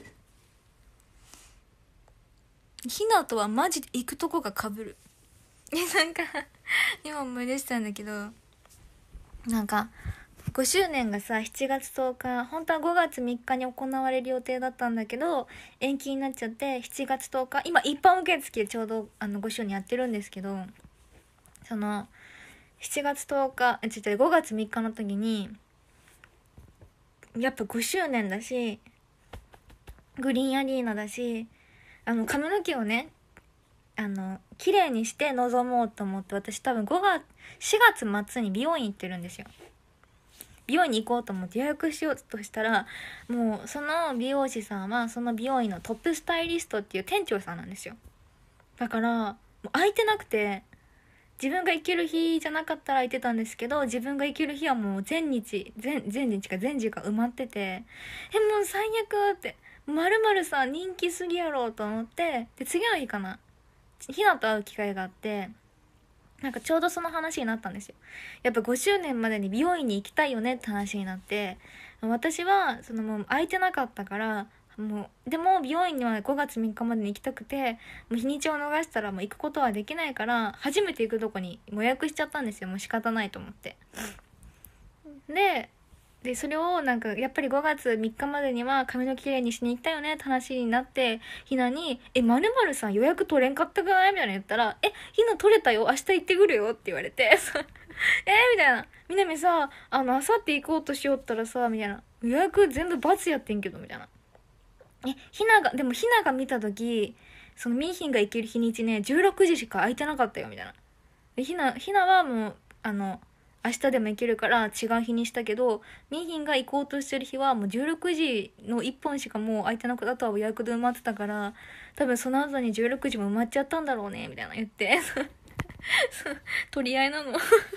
ひなとはマジで行くとこがかぶる。なんか今思い出したんだけど、なんか5周年がさ7月10日、本当は5月3日に行われる予定だったんだけど延期になっちゃって、7月10日今一般受付ちょうど5周年やってるんですけど、その7月10日5月3日の時にやっぱ5周年だしグリーンアリーナだし、髪の毛をね綺麗にして臨もうと思って、私多分4月末に美容院行ってるんですよ。 美容院に行こうと思って予約しようとしたら、もうその美容師さんはその美容院のトップスタイリストっていう店長さんなんですよ。だからもう空いてなくて、自分が行ける日じゃなかったら空いてたんですけど、自分が行ける日はもう全時が埋まってて、もう最悪って、まるまるさ人気すぎやろうと思って、で次の日かな、ひなと会う機会があって、なんかちょうどその話になったんですよ。やっぱ5周年までに美容院に行きたいよねって話になって、私はそのもう空いてなかったから、もうでも美容院には5月3日までに行きたくて、もう日にちを逃したらもう行くことはできないから、初めて行くとこに予約しちゃったんですよ。もう仕方ないと思って。でそれをなんかやっぱり5月3日までには髪の毛きれいにしに行ったよねって話になって、ひなにまるまるさん予約取れんかったくないみたいな言ったら、ひな取れたよ、明日行ってくるよって言われてみたいな、みなみさ明後日行こうとしよったらさみたいな、予約全部罰やってんけどみたいな。でもひなが見た時、そのミーヒンが行ける日にちね16時しか空いてなかったよみたいな。でひなはもう明日でも行けるから違う日にしたけど、ミーヒンが行こうとしてる日はもう16時の1本しかもう空いてなくて、あとは予約で埋まってたから、多分その後に16時も埋まっちゃったんだろうねみたいな言って取り合いなの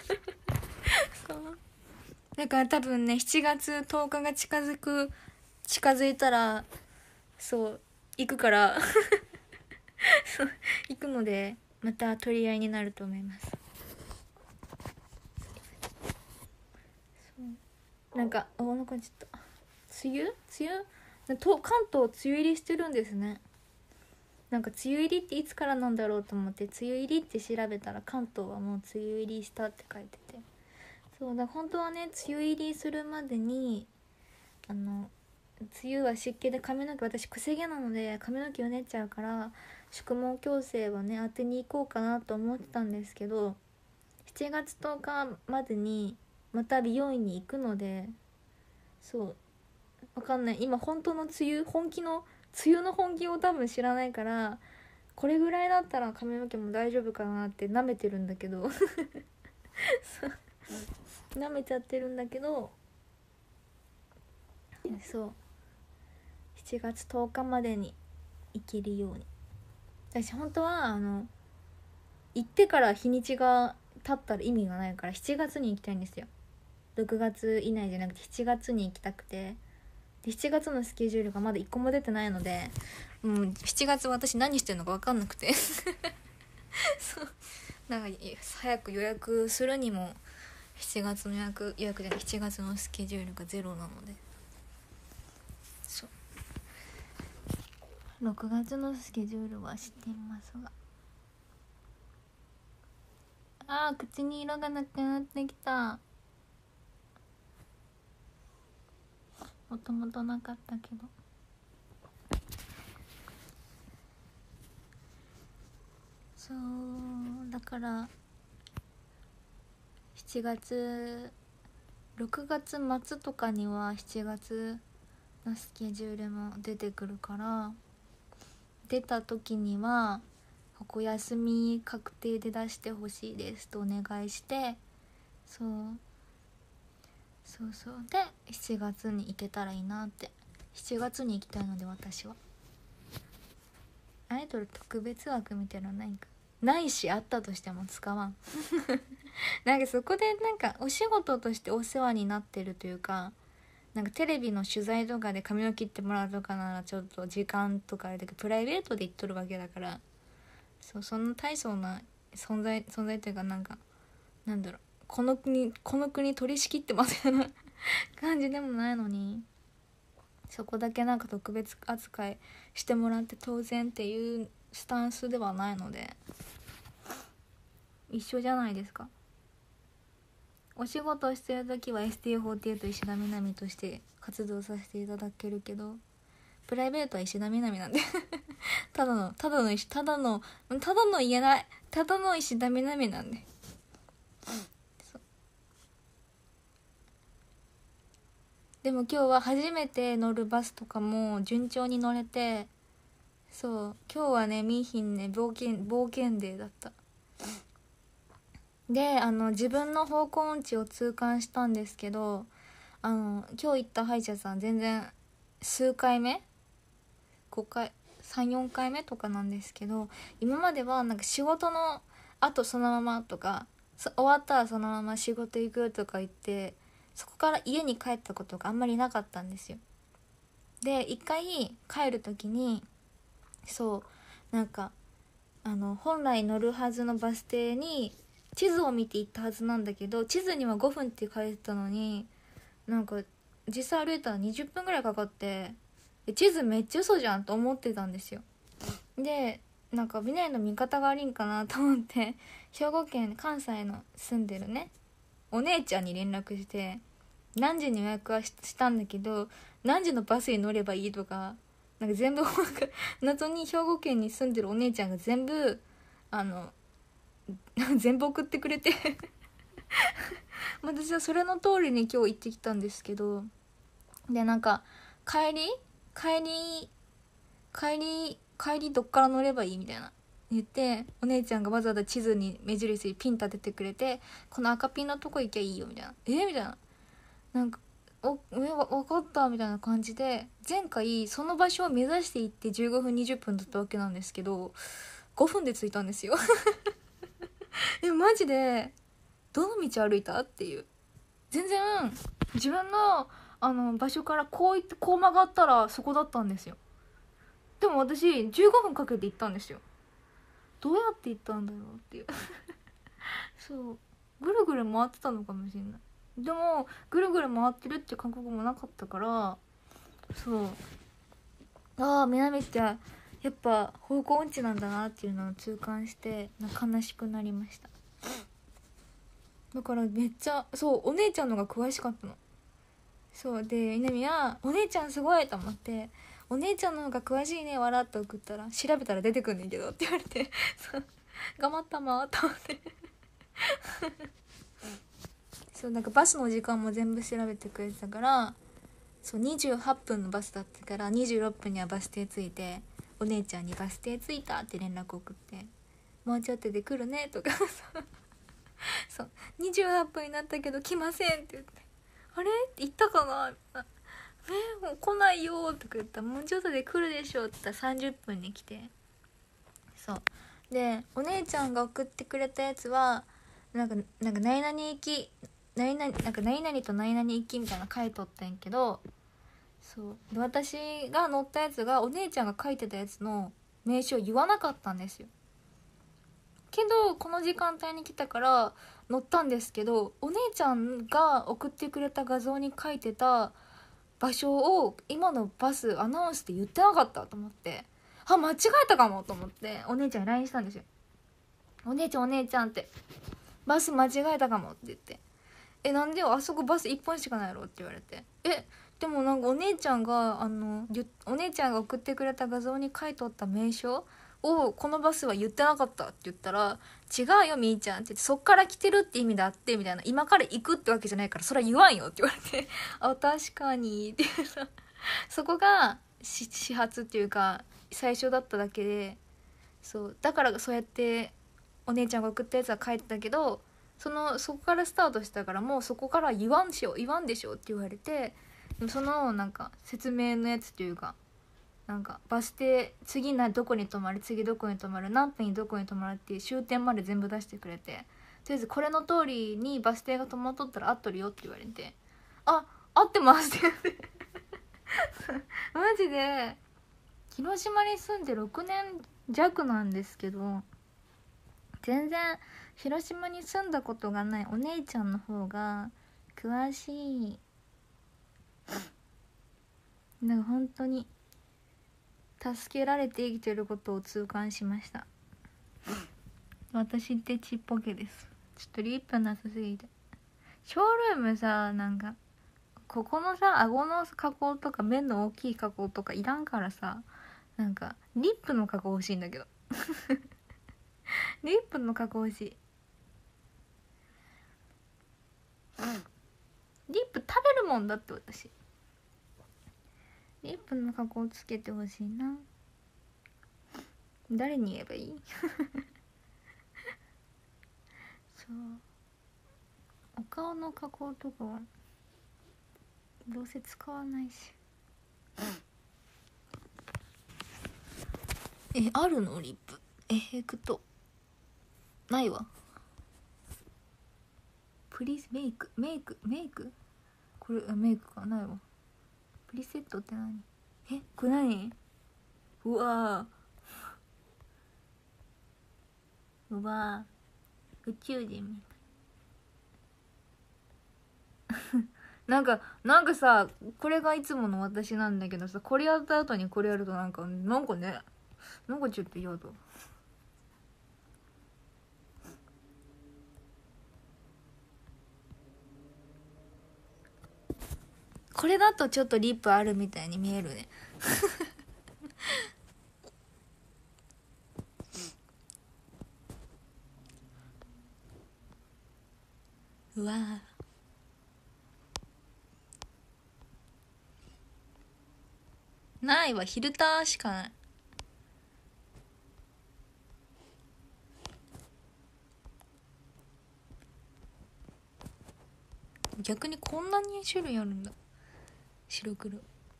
そうだから多分ね、7月10日が近づいたらそう行くからそう行くので、また取り合いになると思います。なんかなんかちょっと関東梅雨入りしてるんですね。なんか梅雨入りっていつからなんだろうと思って、梅雨入りって調べたら関東はもう梅雨入りしたって書いてて、そうだ、本当はね梅雨入りするまでに梅雨は湿気で髪の毛、私くせ毛なので髪の毛うねっちゃうから宿毛矯正はね当てに行こうかなと思ってたんですけど、7月10日までにまた美容院に行くので、そうわかんない、今本当の梅雨の本気を多分知らないから、これぐらいだったら髪の毛も大丈夫かなって舐めてるんだけど舐めちゃってるんだけど、そう7月10日までに行けるように。私本当は行ってから日にちが経ったら意味がないから7月に行きたいんですよ。6月以内じゃなくて7月に行きたくて、で7月のスケジュールがまだ1個も出てないので、7月私何してるのか分かんなくてそうなんか早く予約するにも7月の予約じゃない、7月のスケジュールがゼロなので、そう6月のスケジュールは知っていますが、口に色がなくなってきた。もともとなかったけど、そうだから7月6月末とかには7月のスケジュールも出てくるから、出た時にはここ休み確定で出してほしいですとお願いして、そうで7月に行けたらいいなって。7月に行きたいので、私はアイドル特別枠みたいなのないし、あったとしても使わんなんかそこでなんかお仕事としてお世話になってるというか、なんかテレビの取材とかで髪を切ってもらうとかならちょっと時間とかあれだけど、プライベートで行っとるわけだから、そんな大層な存在というか、なんだろう、この国取り仕切ってますような感じでもないのに、そこだけなんか特別扱いしてもらって当然っていうスタンスではないので、一緒じゃないですか。お仕事してる時は ST48 石田みなみとして活動させていただけるけど、プライベートは石田みなみなんでただの石田みなみなんで、でも今日は初めて乗るバスとかも順調に乗れて、そう今日はねミーヒンね冒険デーだった。で自分の方向音痴を痛感したんですけど、 今日行った歯医者さん全然数回目5回34回目とかなんですけど、今まではなんか仕事のあとそのままとか終わったらそのまま仕事行くとか言って、そこから家に帰ったことがあんまりなかったんですよ。で一回帰る時になんか本来乗るはずのバス停に地図を見て行ったはずなんだけど、地図には5分って書いてたのに、なんか実際歩いたら20分ぐらいかかって、地図めっちゃ嘘じゃんと思ってたんですよ。でなんかビナイの見方が悪いんかなと思って兵庫県関西の住んでるねお姉ちゃんに連絡して、何時に予約はしたんだけど何時のバスに乗ればいいとか、なんか全部謎に兵庫県に住んでるお姉ちゃんが全部全部送ってくれて私はそれの通りに今日行ってきたんですけど、でなんか帰りどっから乗ればいいみたいな言って、お姉ちゃんがわざわざ地図に目印ピン立ててくれて、この赤ピンのとこ行きゃいいよみたいな、みたいな、なんか分かったみたいな感じで、前回その場所を目指して行って15分20分だったわけなんですけど、5分で着いたんですよマジでどの道歩いたっていう、全然自分の場所からこう行ってこう曲がったらそこだったんですよ。でも私15分かけて行ったんですよ。どうやって行ったんだろうっていうそうぐるぐる回ってたのかもしれない。でもぐるぐる回ってるって感覚もなかったから、南ってやっぱ方向音痴なんだなっていうのを痛感して悲しくなりました。だからめっちゃお姉ちゃんのが詳しかったの。で南はお姉ちゃんすごいと思って、お姉ちゃんの方が詳しいね笑って送ったら、調べたら出てくんねんけどって言われて頑張ったまーと思ってなんかバスの時間も全部調べてくれてたから、28分のバスだったから26分にはバス停着いて、お姉ちゃんにバス停着いたって連絡送って、もうちょっとで来るねとか28分になったけど来ませんって言って、あれ行ったかな、もう来ないよとか言ったら、もうちょっとで来るでしょって言ったら30分に来て、でお姉ちゃんが送ってくれたやつはなんか何々行き何々と何々行きみたいな書いとったんやけど、で私が乗ったやつがお姉ちゃんが書いてたやつの名称言わなかったんですよ。けどこの時間帯に来たから乗ったんですけど、お姉ちゃんが送ってくれた画像に書いてた場所を今のバスアナウンスで言ってなかったと思って、間違えたかもと思ってお姉ちゃんに LINE したんですよ。お姉ちゃんってバス間違えたかもって言って、なんでよあそこバス1本しかないろって言われて、でもなんかお姉ちゃんが送ってくれた画像に書いとった名称をこのバスは言ってなかったって言ったら、違うよみーちゃんって言って、そっから来てるって意味だってみたいな、今から行くってわけじゃないからそれは言わんよって言われて確かにってそこが始発っていうか最初だっただけで、だからそうやってお姉ちゃんが送ったやつは書いてたけど、そこからスタートしたから、もうそこから言わんでしょって言われて、そのなんか説明のやつというか、なんかバス停次どこに止まる、次どこに止まる、何分にどこに止まるっていう終点まで全部出してくれて、とりあえずこれの通りにバス停が止まっとったら合っとるよって言われて、合ってますって言ってマジで広島に住んで6年弱なんですけど、全然広島に住んだことがないお姉ちゃんの方が詳しい。なんか本当に助けられて生きてることを痛感しました。私ってちっぽけです。ちょっとリップなさすぎて。ショールームさ、なんかここのさ顎の加工とか目の大きい加工とかいらんからさ、なんかリップの加工欲しいんだけどリップの加工欲しい。リップ食べるもんだって私。リップの加工つけてほしいな。誰に言えばいいお顔の加工とかはどうせ使わないし。あるのリップエフェクトないわ。プリメイクこれメイクかないわ。プリセットって何？これ何？うわ宇宙人みたいなんかさ、これがいつもの私なんだけどさ、これやった後にこれやるとなんかね、なんかちょっと嫌だ。これだとちょっとリップあるみたいに見えるねうわないわ、フィルターしかない。逆にこんなに種類あるんだ。白黒。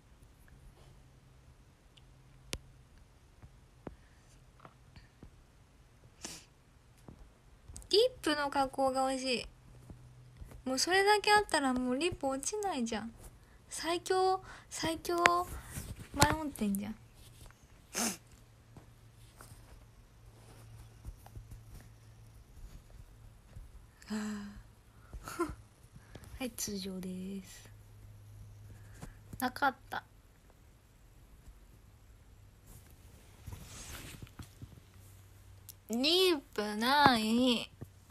リップの加工が美味しい。もうそれだけあったらもうリップ落ちないじゃん。最強マイオンテンじゃん。はい、通常です。なかった。リップない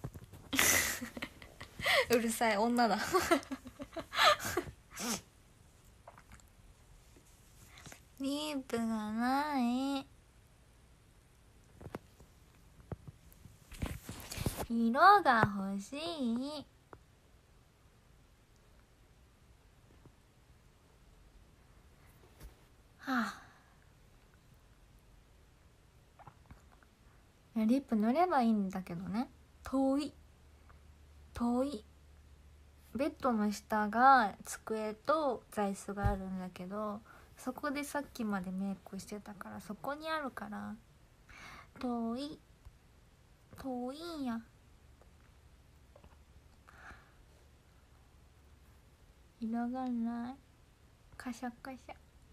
うるさい女だリップがない。色が欲しい。リップ塗ればいいんだけどね。遠い。ベッドの下が机と座椅子があるんだけど、そこでさっきまでメイクしてたから、そこにあるから遠いんや。色がない。カシャカシャ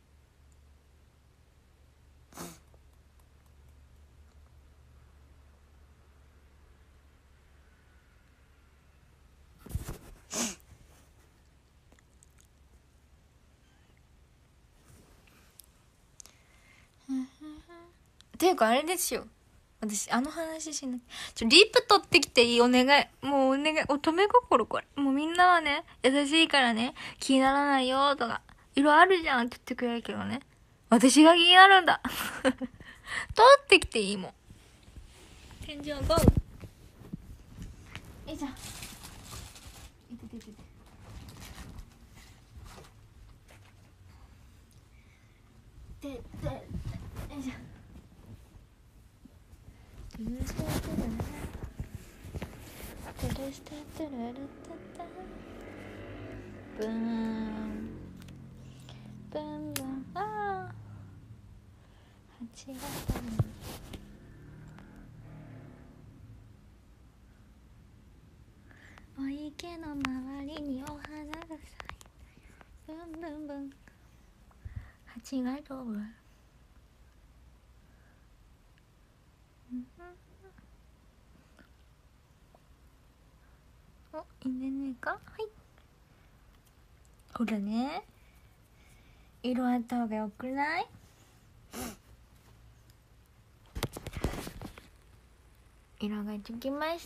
っていうかあれですよ、私話しない。リップ取ってきていい？お願い。もうお願い。乙女心これ。もうみんなはね、優しいからね、気にならないよとか、色あるじゃんって言ってくれるけどね。私が気になるんだ。取ってきていいもん。天井ゴー。よいしょ。いてててて。よいしょ。ブンブンブン。ああ8月にお池の周りにお花が咲いてブンブンブン。8月オーブン。お、いいねか。はい、ほらね、色あった方がよくない？色がつきました。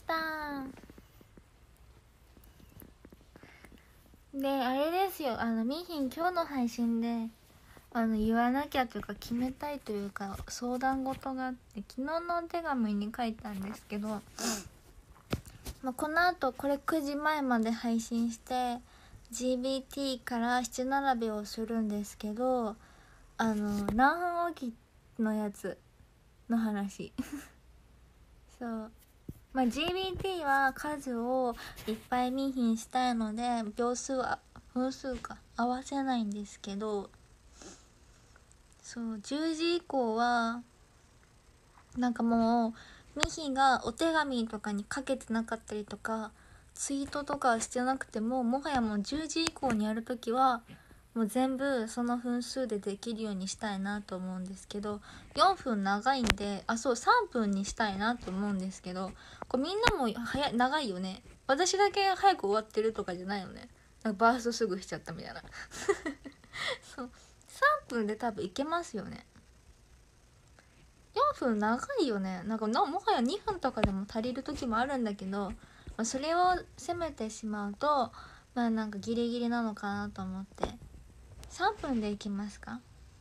で、あれですよ、ミーヒン今日の配信で言わなきゃというか決めたいというか相談事があって、昨日のお手紙に書いたんですけど、この後これ9時前まで配信して GBT から七並べをするんですけど、何分おきのやつの話そう、GBT は数をいっぱい見品したいので秒数は分数か合わせないんですけど、そう10時以降はなんかもうミヒがお手紙とかにかけてなかったりとかツイートとかしてなくても、もはやもう10時以降にやるときはもう全部その分数でできるようにしたいなと思うんですけど、4分長いんで、そう3分にしたいなと思うんですけど、これみんなも長いよね。私だけ早く終わってるとかじゃないよね。なんかバーストすぐしちゃったみたいなそう3分で多分いけますよね。4分長いよね。なんかもはや2分とかでも足りる時もあるんだけど、それを責めてしまうとなんかギリギリなのかなと思って3分でいきますか。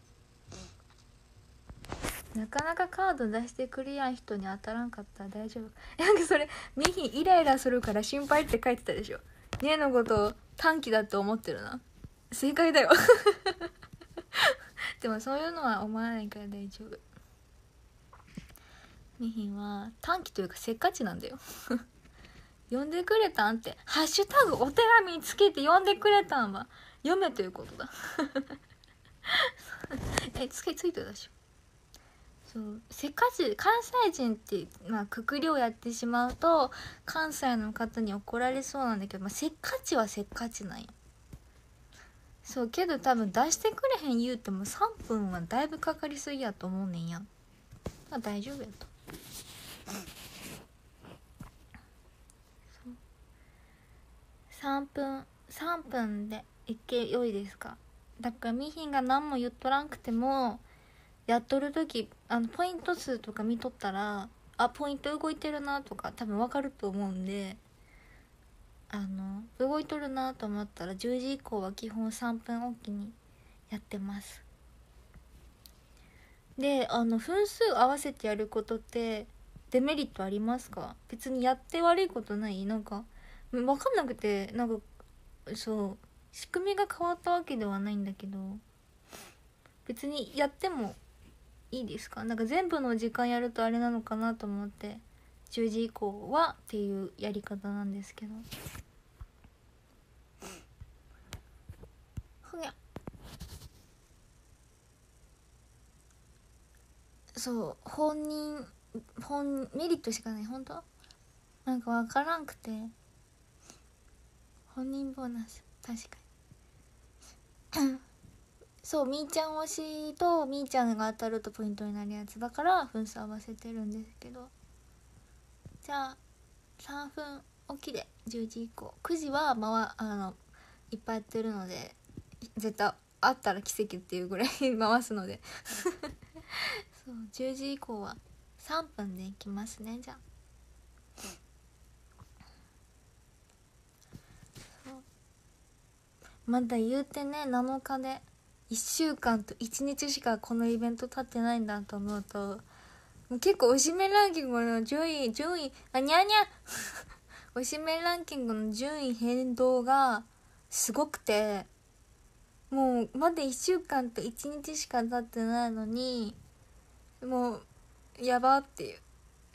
なかなかカード出してくれやん人に当たらんかったら大丈夫。なんかそれミヒイライラするから心配って書いてたでしょ。ねのことを短期だって思ってるな。正解だよでもそういうのは思わないから大丈夫。ミヒは短期というかせっかちなんだよ呼んでくれたんってハッシュタグお手紙つけて呼んでくれたんは読めということだついてたでしょ。そうせっかち関西人ってくくりをやってしまうと関西の方に怒られそうなんだけど、せっかちはせっかちなんよ。そうけど多分出してくれへん言うても3分はだいぶかかりすぎやと思うねんや。大丈夫やと。3分でいけよいですか。だからミヒンが何も言っとらんくてもやっとる時ポイント数とか見とったらポイント動いてるなとか多分分かると思うんで、動いとるなと思ったら10時以降は基本3分おきにやってます。で分数合わせてやることってデメリットありますか？別にやって悪いことない？なんか分かんなくて、なんかそう仕組みが変わったわけではないんだけど、別にやってもいいですか？なんか全部の時間やるとあれなのかなと思って10時以降はっていうやり方なんですけど、ふにゃそうメリットしかない。本当なんか分からんくて、本人ボーナス確かにそうみーちゃん推しとみーちゃんが当たるとポイントになるやつだから分数合わせてるんですけど、じゃあ3分おきで10時以降9時はいっぱいやってるので絶対あったら奇跡っていうぐらい回すのでそう10時以降は3分でいきますね。じゃあまだ言うてね7日で1週間と1日しかこのイベント経ってないんだと思うと、結構おしめランキングの順位にゃにゃおしめランキングの順位変動がすごくて、もうまだ1週間と1日しか経ってないのにもうやばっていう、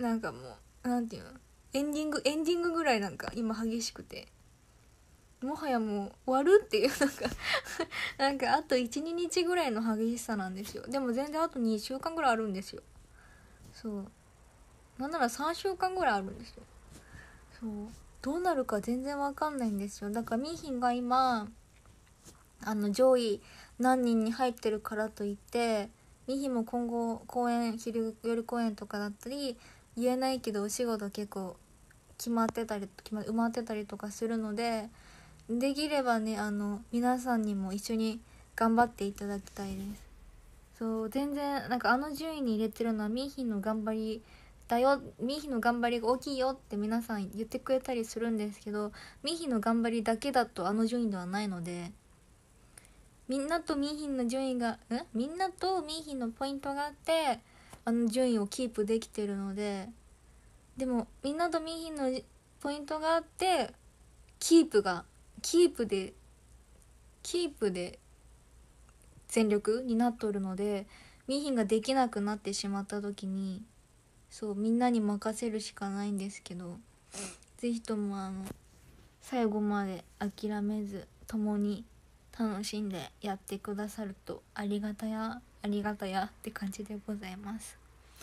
なんかもうなんていうの、エンディングぐらいなんか今激しくて、もはやもう終わるっていうなんかあと 1,2 日ぐらいの激しさなんですよ。でも全然あと2週間ぐらいあるんですよ。そうなんなら3週間ぐらいあるんですよ。そうどうなるか全然わかんないんですよ。だからミーヒンが今上位何人に入ってるからといってミヒも今後昼夜公演とかだったり言えないけどお仕事結構埋まってたりとかするので、できればね皆さんにも一緒に頑張っていただきたいです。そう全然なんか順位に入れてるのはミーヒンの頑張りだよ、ミーヒンの頑張りが大きいよって皆さん言ってくれたりするんですけど、ミーヒンの頑張りだけだと順位ではないので、みんなとミーヒンのポイントがあって順位をキープできてるので、でもみんなとミーヒンのポイントがあってキープで全力になっとるので、ミーヒンができなくなってしまった時にみんなに任せるしかないんですけど、ぜひとも最後まで諦めず共に楽しんでやってくださるとありがたやって感じでございます。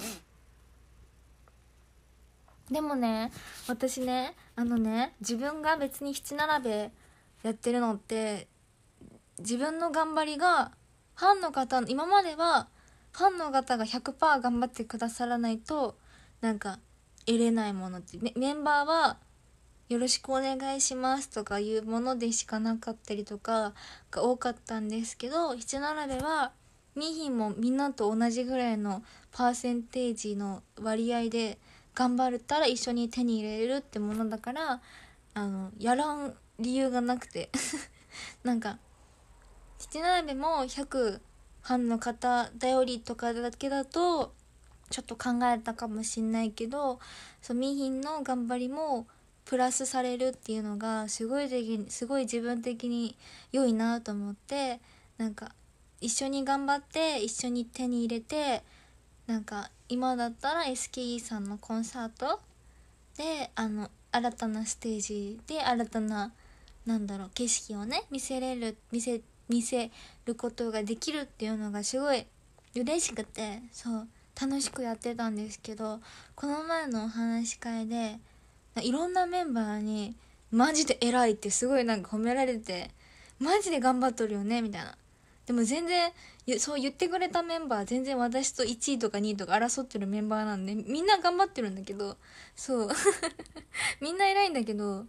でもね、私ね、自分が別に七並べやってるのって自分の頑張りがファンの方の、今まではファンの方が 100% 頑張ってくださらないとなんか得れないものって、メンバーはよろしくお願いしますとかいうものでしかなかったりとかが多かったんですけど、七並べはミーヒンもみんなと同じぐらいのパーセンテージの割合で頑張ったら一緒に手に入れるってものだから、やらん理由がなくてなんか七並べも100ファンの方頼りとかだけだとちょっと考えたかもしんないけど、そうミーヒンの頑張りもプラスされるっていうのがすごい自分的に良いなと思って、なんか一緒に頑張って一緒に手に入れて、なんか今だったら SKE さんのコンサートで新たなステージで新たな景色をね見せることができるっていうのがすごい嬉しくて、そう楽しくやってたんですけど、この前のお話し会でいろんなメンバーにマジで偉いってすごい褒められて、マジで頑張っとるよねみたいな。でも全然そう言ってくれたメンバー全然私と1位とか2位とか争ってるメンバーなんで、みんな頑張ってるんだけど、そうみんな偉いんだけど、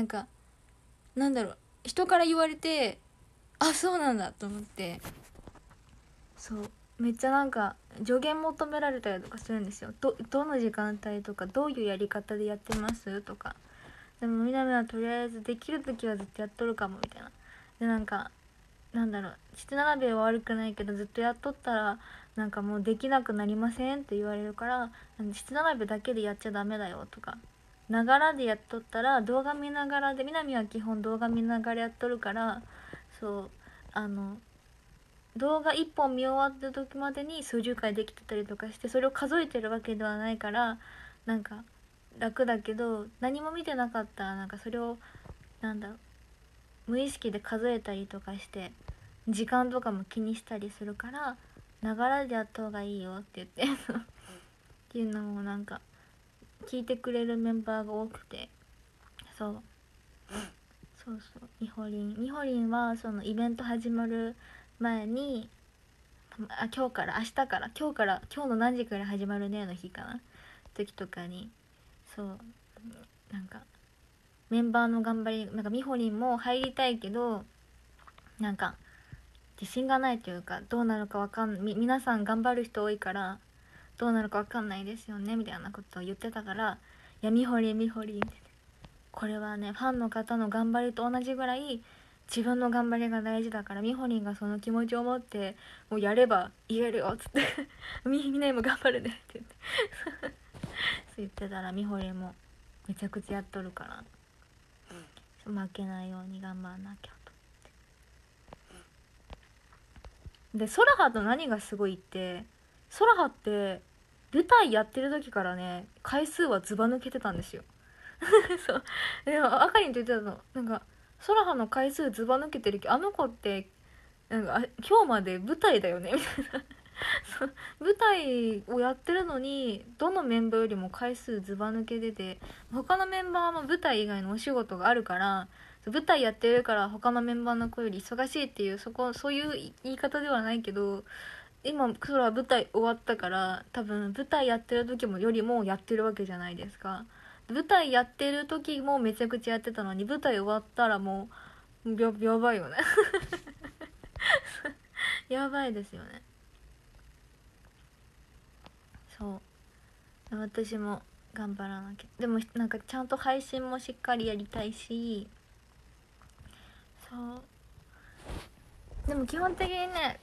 人から言われて、あ、そうなんだと思って、そうめっちゃ助言求められたりとかするんですよ。どの時間帯とかどういうやり方でやってますとか。でもみなみはとりあえずできる時はずっとやっとるかもみたいな。で七並べは悪くないけどずっとやっとったらもうできなくなりませんって言われるから、七並べだけでやっちゃダメだよとか、ながらでやっとったら動画見ながらで、みなみは基本動画見ながらやっとるから、そう動画1本見終わった時までに数十回できてたりとかして、それを数えてるわけではないから楽だけど、何も見てなかったらそれを無意識で数えたりとかして時間とかも気にしたりするから、ながらでやった方がいいよって言ってっていうのも聞いてくれるメンバーが多くて、そうみほりんはそのイベント始まる前に、今日の何時から始まるねの日かな時とかに、そうメンバーの頑張りみほりんも入りたいけど自信がないというか、どうなるか皆さん頑張る人多いからどうなるか分かんないですよねみたいなことを言ってたから、いやみほりんってこれはねファンの方の頑張りと同じぐらい自分の頑張りが大事だから、みほりんがその気持ちを持ってもうやれば言えるよっつってみんなも頑張るねって言ってそう言ってたら、みほりんもめちゃくちゃやっとるから、負けないように頑張らなきゃと。でソラハと何がすごいって、ソラハって舞台やってる時からね回数はズバ抜けてたんですよそうでもあかりんと言ってたの、ソラハの回数ズバ抜けてるけど、あの子って今日まで舞台だよねみたいなそう舞台をやってるのにどのメンバーよりも回数ズバ抜けてて、他のメンバーも舞台以外のお仕事があるから、舞台やってるから他のメンバーの子より忙しいっていう、そういう言い方ではないけど、今クソラ舞台終わったから多分舞台やってる時よりもやってるわけじゃないですか。舞台やってる時もめちゃくちゃやってたのに、舞台終わったらもうやばいよねやばいですよね。そう私も頑張らなきゃ。でもちゃんと配信もしっかりやりたいし、そうでも基本的にね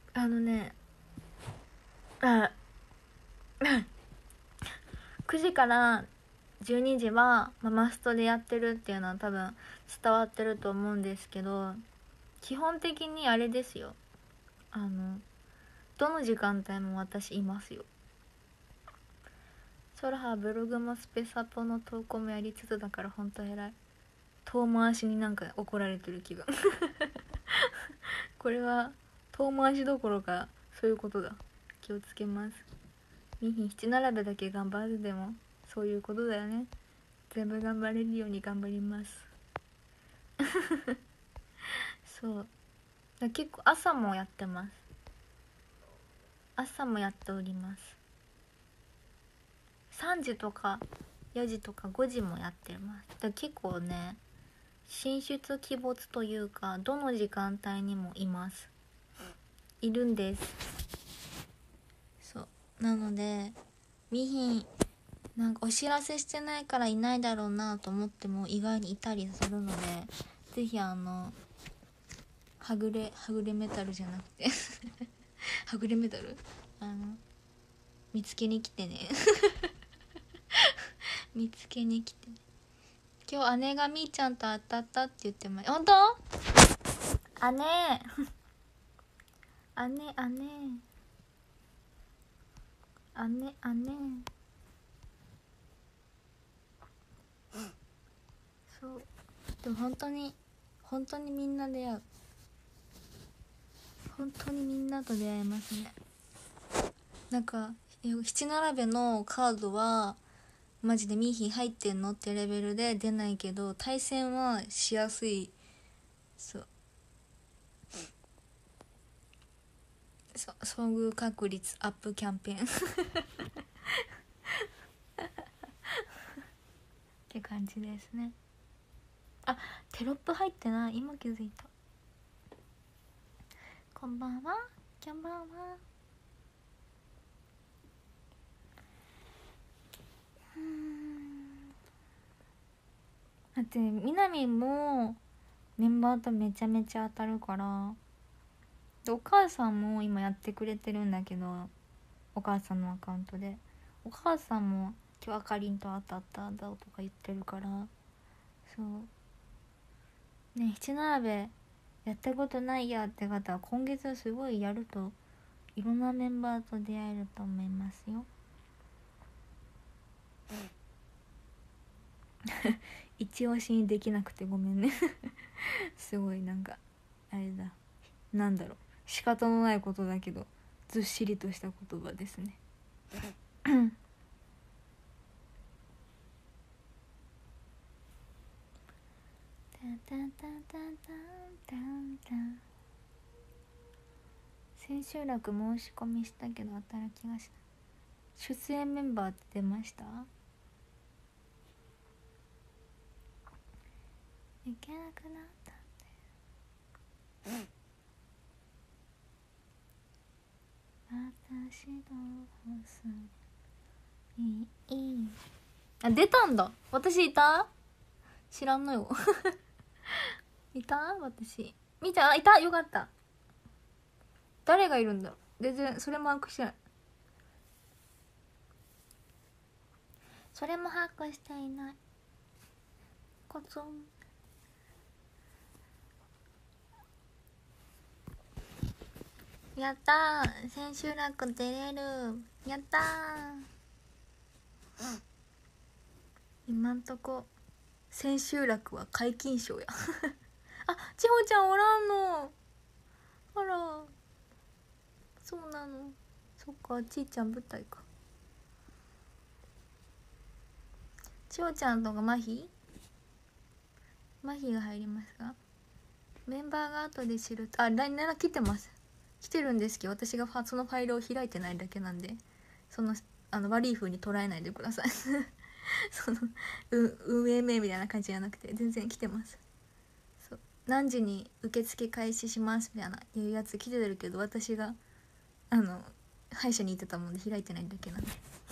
9時から12時はマストでやってるっていうのは多分伝わってると思うんですけど、基本的にあれですよ、どの時間帯も私いますよ。ソラハブログもスペサポの投稿もやりつつだからほんと偉い。遠回しに怒られてる気分これは遠回しどころかそういうことだ。気をつけます。ミヒ七並べだけ頑張るでもそういうことだよね。全部頑張れるように頑張ります。そうだ、結構朝もやってます。朝もやっております。3時とか4時とか5時もやってます。だ結構ね、神出鬼没というか、どの時間帯にもいます。いるんです。そうなので、ミヒなんかお知らせしてないからいないだろうなと思っても意外にいたりするので、ぜひはぐれメタルじゃなくてはぐれメタル見つけに来てね見つけに来てね。今日姉がみーちゃんと当たったって言ってました。本当？姉そうでも本当にみんな出会う。本当にみんなと出会えますね。なんか七並べのカードはマジでミーヒー入ってんのってレベルで出ないけど、対戦はしやすい。そう遭遇確率アップキャンペーンって感じですね。あ、テロップ入ってない。今気づいた。こんばんは。こんばんは。だってみなみんもメンバーとめちゃめちゃ当たるから。でお母さんも今やってくれてるんだけど、お母さんのアカウントでお母さんも今日あかりんと当たったんだとか言ってるから。そうね、七並べやったことないやって方は今月はすごいやるといろんなメンバーと出会えると思いますよ。一押しにできなくてごめんねすごいなんかあれだ、なんだろう、仕方のないことだけどずっしりとした言葉ですね千秋楽申し込みしたけど当たる気がしない。出演メンバーって出ました？いけなくなったんで私どうするいい。あ、出たんだ。私いた？知らんのよいた？私みーちゃんいた。よかった。誰がいるんだろう。全然それも把握してない。それも把握していない。コツン。やったー、千秋楽出れる。やったー、今んとこ千秋楽は皆勤賞やあ、千穂ちゃんおらんの。あら、そうなの。そっか、ちーちゃん舞台か。千穂ちゃんとかマヒが入りますか？メンバーが後で知ると。あ、来年来てます。来てるんですけど、私がそのファイルを開いてないだけなんで、悪い風に捉えないでくださいその運営名みたいな感じじゃなくて全然来てます。そう、何時に受付開始しますみたいないうやつ来てるけど、私が歯医者に行ってたもんで開いてないだけなんで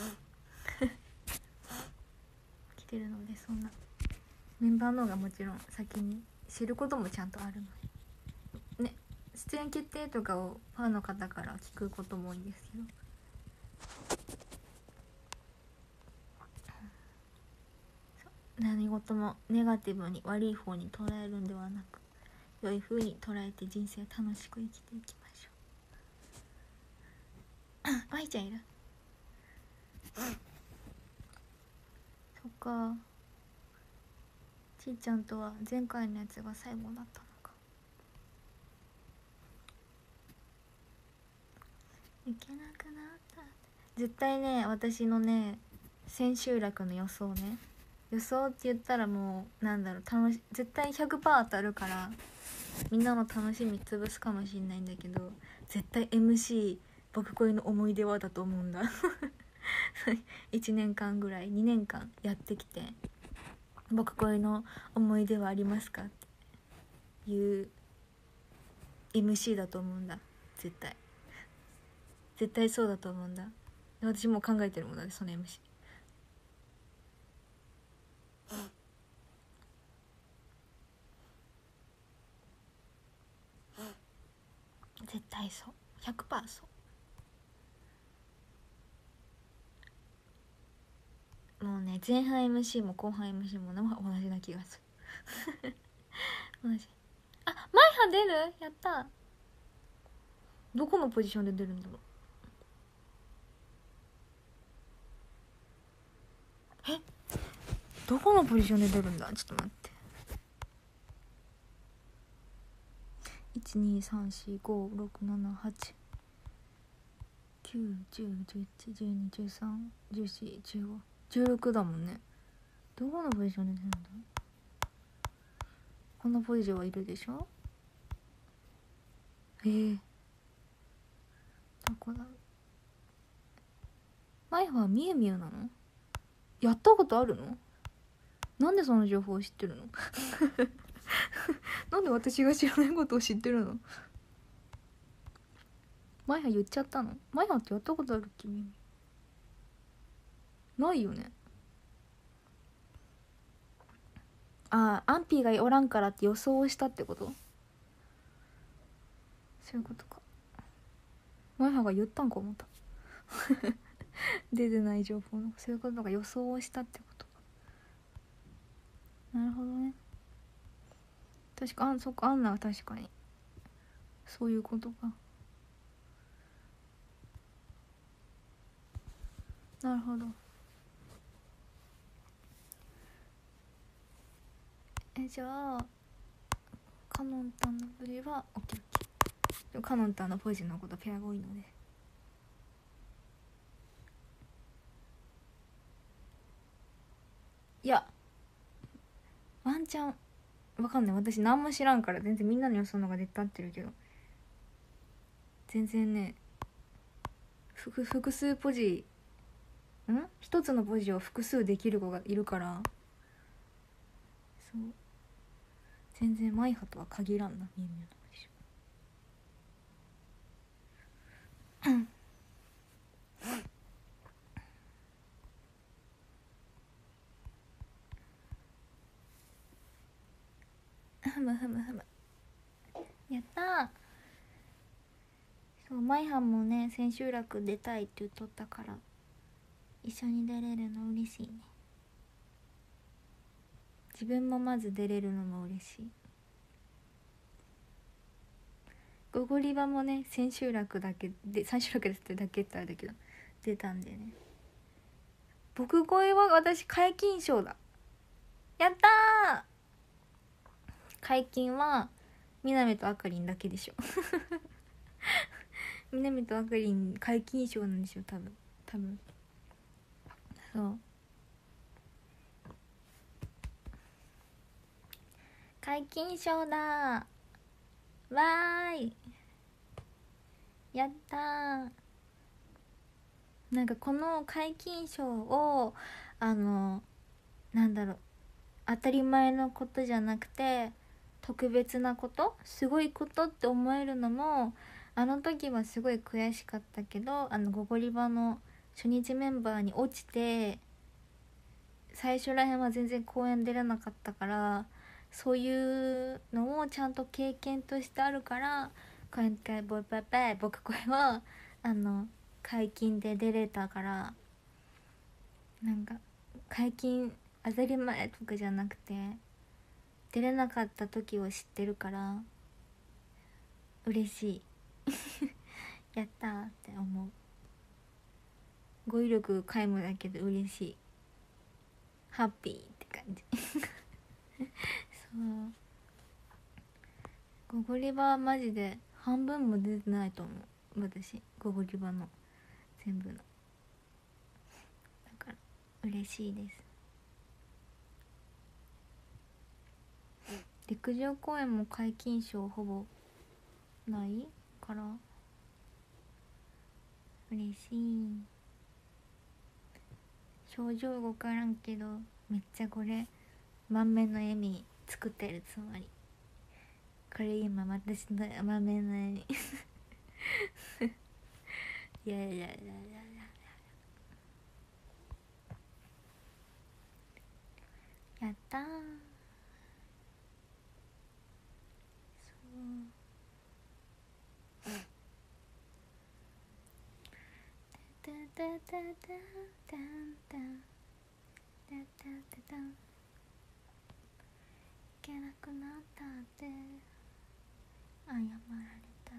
来てるので、そんなメンバーの方がもちろん先に知ることもちゃんとあるのね。出演決定とかをファンの方から聞くことも多いんですけど、何事もネガティブに悪い方に捉えるんではなく、良い風に捉えて人生楽しく生きていきましょうまいちゃんいる？そっか、ちーちゃんとは前回のやつが最後だったのか。 行けなくなった。絶対ね、私のね千秋楽の予想ね、予想って言ったらもうなんだろう、絶対 100% 当たるからみんなの楽しみ潰すかもしんないんだけど、絶対 MC 僕恋の思い出はだと思うんだ1年間ぐらい2年間やってきて、僕恋の思い出はありますかっていう MC だと思うんだ。絶対そうだと思うんだ。私もう考えてるもんだね、その MC。絶対そう、 100% そう。もうね、前半 MC も後半 MC も同じな気がする同じ。あ、マイハ出る？やった。どこのポジションで出るんだろう。どこのポジションで出るんだ。ちょっと待って。12345678910111213141516だもんね。どこのポジションで出るんだ。こんなポジションはいるでしょ。どこだ。マイハはみゆみゆなの？やったことあるの？なんでその情報を知ってるのなんで私が知らないことを知ってるの？マイハ言っちゃったの？マイハってやったことあるっけ？ないよね。ああ、アンピーがおらんからって予想をしたってこと？そういうことか。マイハが言ったんか思った出てない情報の、そういうことが予想をしたってことか。なるほどね。確かそっか、アンナは確かにそういうことか。なるほど。じゃあカノンタンのブリはオッケーオッケー。でもカノンタンのポジのことペアが多いので、いやワンチャンわかんない。私何も知らんから全然みんなの予想の方が絶対合ってるけど、全然ね、複数ポジ一つのポジを複数できる子がいるから、そう全然マイハとは限らんな、みゆみゆのポジションふむふむふむ。やったー。そう、マイハンもね千秋楽出たいって言っとったから一緒に出れるの嬉しいね。自分もまず出れるのも嬉しい。ゴゴリバもね千秋楽だけで、千秋楽ですってだけってあれだけど出たんでね。僕声は私解禁賞だ。やったー。解禁は南とあかりんだけでしょ南とあかりん解禁賞なんでしょ、多分そう、解禁賞だわーい。やったー。なんかこの解禁賞をなんだろう、当たり前のことじゃなくて特別なこと、すごいことって思えるのも、あの時はすごい悔しかったけど、ゴゴリバの初日メンバーに落ちて最初らへんは全然公演出れなかったから、そういうのをちゃんと経験としてあるから、今回僕これは解禁で出れたから、なんか解禁当たり前とかじゃなくて出れなかった時を知ってるから嬉しいやったーって思う。語彙力皆無だけど嬉しい、ハッピーって感じそう、ゴゴリバはマジで半分も出てないと思う。 私ゴゴリバの全部のだから嬉しいです。陸上公園も皆勤賞ほぼないから嬉しい。表情動からんけどめっちゃこれ満面の笑み作ってるつもり。これ今私の満面の笑みいやいやいやいやいややったー。タタタタタンタンタタタタンいけなくなったって謝られた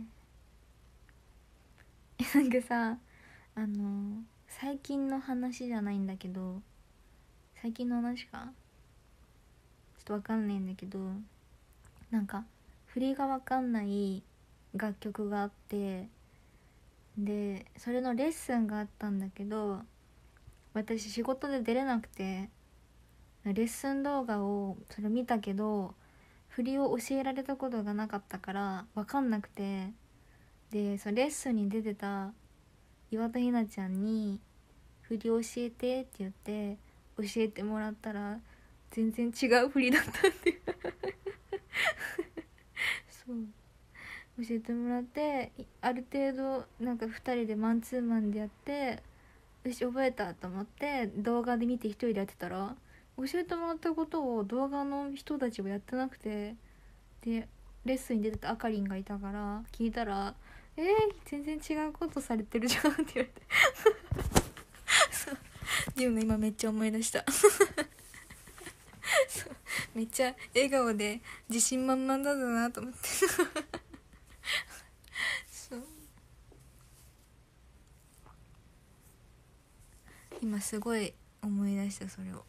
ってなんかさ最近の話じゃないんだけど、最近の話かちょっとわかんないんだけど、なんか振りがわかんない楽曲があって、でそれのレッスンがあったんだけど、私仕事で出れなくてレッスン動画をそれ見たけど振りを教えられたことがなかったから分かんなくて、でそのレッスンに出てた岩田ひなちゃんに振り教えてって言って教えてもらったら全然違う振りだったってそう教えてもらって、ある程度なんか2人でマンツーマンでやって、よし覚えたと思って動画で見て一人でやってたら、教えてもらったことを動画の人たちはやってなくて、でレッスンに出てたあかりんがいたから聞いたら全然違うことされてるじゃんって言われてそうっていうの今めっちゃ思い出したそうめっちゃ笑顔で自信満々だなと思ってそう今すごい思い出したそれを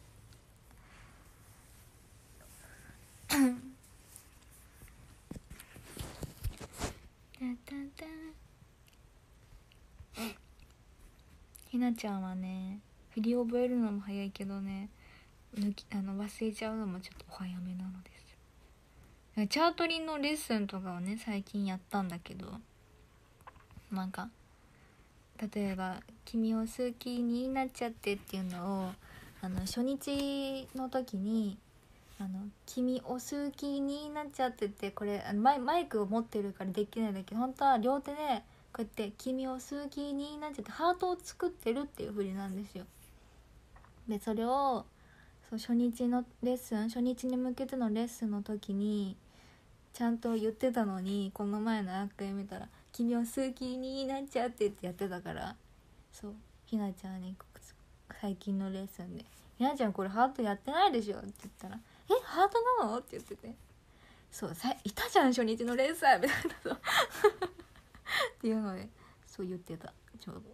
ひなちゃんはね振り覚えるのも早いけどね、忘れちゃうのもちょっとお早めなのですよ。チャートリンのレッスンとかをね最近やったんだけど、なんか例えば「君を好きになっちゃって」っていうのを初日の時に君を好きになっちゃってってこれマイクを持ってるからできないんだけど、本当は両手でこうやって君を好きになっちゃってハートを作ってるっていう振りなんですよ。でそれを初日のレッスン、初日に向けてのレッスンの時にちゃんと言ってたのに、この前のアーカイブ見たら君を好きになっちゃってってやってたから、そうひなちゃんに最近のレッスンで「ひなちゃんこれハートやってないでしょ」って言ったら「ハートなの?」って言ってて、そういたじゃん初日のレッスンみたいなそうっていうのでそう言ってたちょうど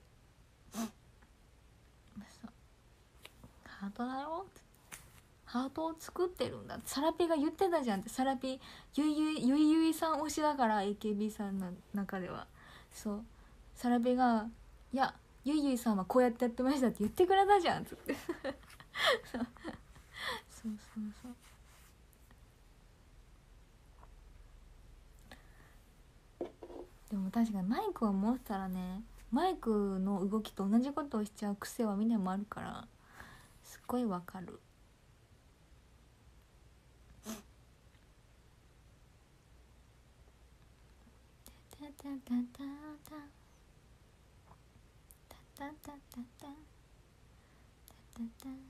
そうハートだよって、ハートを作ってるんだってサラピが言ってたじゃんって。サラピゆいゆいさん推しだから AKB さんの中では。そうサラピが「いやゆいゆいさんはこうやってやってました」って言ってくれたじゃんっつってそうそうでも確かにマイクを持ってたらね、マイクの動きと同じことをしちゃう癖はみんなもあるからすっごいわかる。タタタタタタタタタタタタタ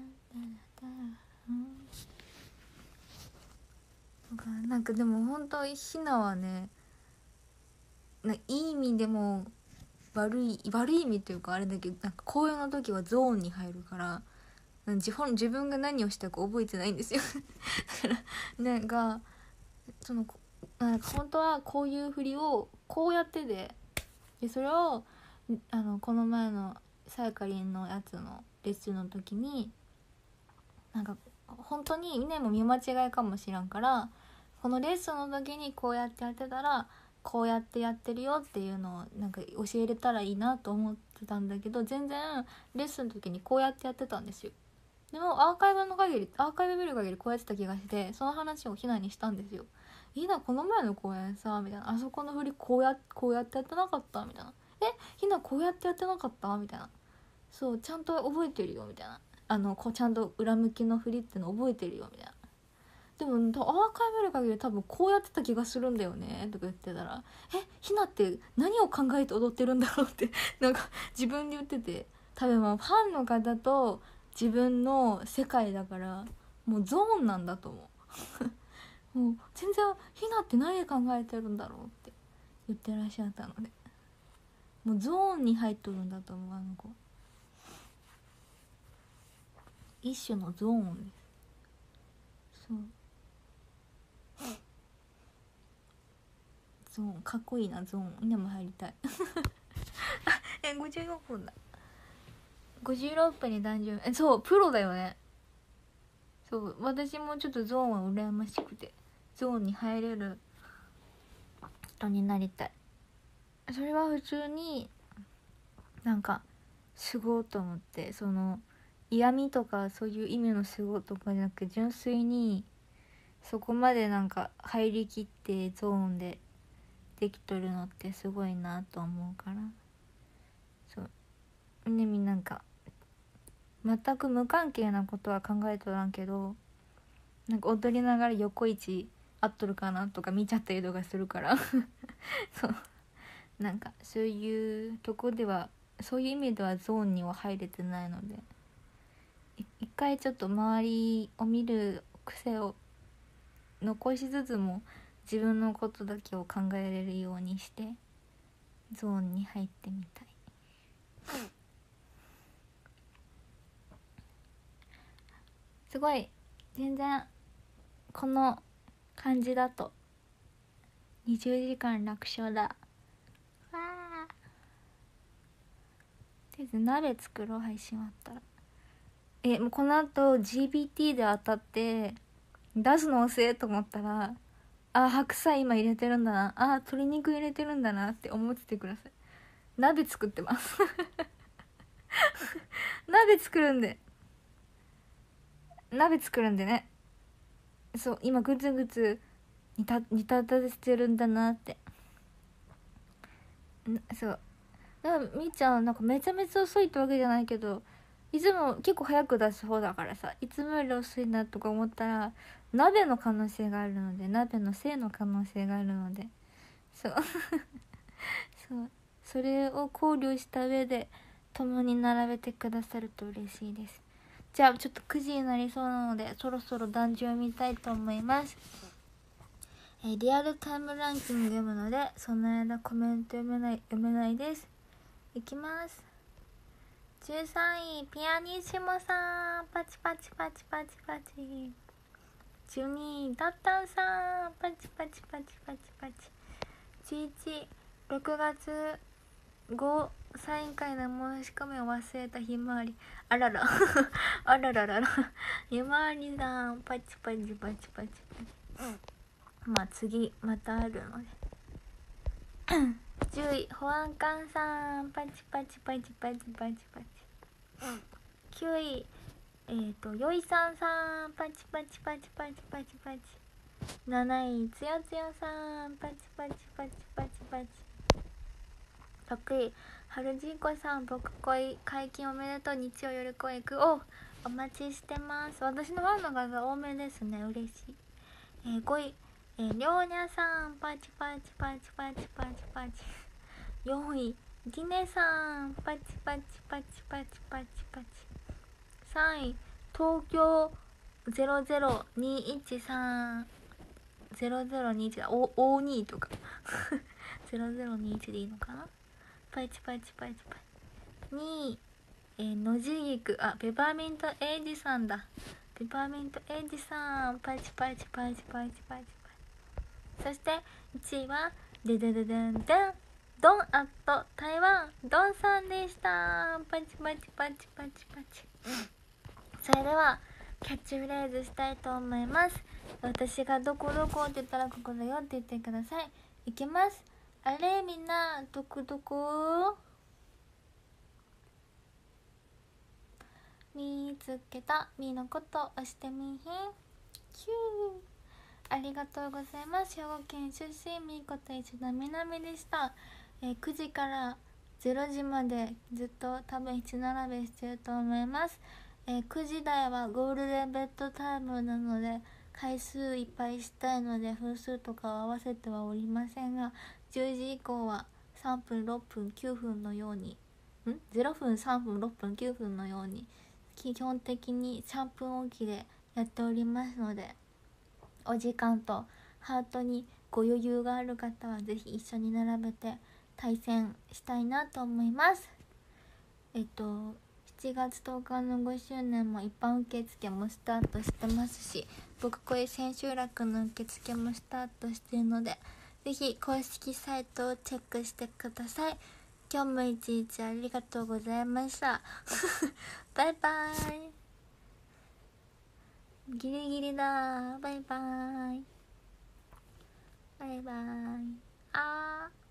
タなんかでも本当ひなはね、いい意味でも悪い意味というかあれだけど、なんか公演の時はゾーンに入るから自分が何をしたか覚えてないんですよだからなんかなんか本当はこういう振りをこうやってでそれをこの前のさやかりんのやつのレッスンの時になんか本当にみんなも見間違いかもしらんから、このレッスンの時にこうやってやってたらこうやってやってるよっていうのをなんか教えれたらいいなと思ってたんだけど、全然レッスンの時にこうやってやってたんですよ。でもアーカイブ見る限りこうやってた気がして、その話をひなにしたんですよ。ひなこの前の公演さみたいな、あそこの振りこうやってやってなかったみたいな、ひなこうやってやってなかったみたいな、そうちゃんと覚えてるよみたいな、ちゃんと裏向きの振りっての覚えてるよみたいな、でもアーカイブ見る限り多分こうやってた気がするんだよねとか言ってたら、ひなって何を考えて踊ってるんだろうってなんか自分で言ってて、多分ファンの方と自分の世界だからもうゾーンなんだと思うもう全然ひなって何考えてるんだろうって言ってらっしゃったので、もうゾーンに入っとるんだと思う、あの子一種のゾーンです。そうゾーンかっこいいな、ゾーンみんなも入りたい56分だ、56分に誕生日、そうプロだよね。そう私もちょっとゾーンは羨ましくて、ゾーンに入れる人になりたい。それは普通になんかすごいと思って、その嫌味とかそういう意味のすごいとかじゃなくて、純粋にそこまでなんか入りきってゾーンでできとるのってすごいなと思うから、そうね、みんなんか全く無関係なことは考えとらんけど、なんか踊りながら横位置合っとるかなとか見ちゃったりとかするからそうなんかそういうとこでは、そういう意味ではゾーンには入れてないので、一回ちょっと周りを見る癖を残しつつも自分のことだけを考えれるようにしてゾーンに入ってみたい。すごい全然この感じだと20時間楽勝だ。わあ、とりあえず鍋作ろう、配信終わったら。もうこの後 GBT で当たって出すの遅えと思ったら、白菜今入れてるんだな、鶏肉入れてるんだなって思っててください。鍋作ってます鍋作るんでね、そう今グツグツ煮立たせてるんだなって。そうだからみーちゃんなんかめちゃめちゃ遅いってわけじゃないけど、いつも結構早く出す方だからさ、いつもより遅いなとか思ったら鍋の可能性があるので、鍋のせいの可能性があるので、そうそうそれを考慮した上で共に並べてくださると嬉しいです。じゃあちょっと9時になりそうなのでそろそろ断食を見たいと思います。リアルタイムランキング読むのでその間コメント読めないです。いきます。13位ピアニッシモさん、パチパチパチパチパチ。12位タッタンさん、パチパチパチパチパチ。11位6月5サイン会の申し込みを忘れたひまわり、あららあららららひまわりさん、パチパチパチパチパチ。まあ次またあるので10位保安官さん、パチパチパチパチパチパチ。9位よいさんさん、パチパチパチパチパチパチ。7位つよつよさん、パチパチパチパチパチ。6位はるじいこさん、僕恋解禁おめでとう、日曜夜公演行く。お待ちしてます。私のファンの方多めですね、嬉しい。5位りょうにゃさん、パチパチパチパチパチパチ。4位ギネさん、パチパチパチパチパチパチ。3位東京00213 0021だ、O2 とか0021でいいのかな。パチパチパチパチ。2位のじぎく、ペパーミントエイジさんだ。ペパーミントエイジさん、パチパチパチパチパチパチ。そして1位はデデデデンデンドンアット台湾ドンさんでした。パチパチパチパチパチ。それではキャッチフレーズしたいと思います。私がどこどこって言ったらここだよって言ってください。いきます。 あれみんなどこ見つけたみのこと押してみひん。キュー、ありがとうございます。兵庫県出身みこと石田みなみでした。9時から0時までずっと多分一並べしてると思います。9時台はゴールデンベッドタイムなので回数いっぱいしたいので分数とかは合わせてはおりませんが、10時以降は3分6分9分のように0分3分6分9分のように基本的に3分おきでやっておりますので、お時間とハートにご余裕がある方はぜひ一緒に並べて対戦したいなと思います。7月10日の5周年も一般受付もスタートしてますし、僕恋千秋楽の受付もスタートしているので、ぜひ公式サイトをチェックしてください。今日も一日ありがとうございましたバイバイ。ギリギリだ。バイバイバイバイ。あー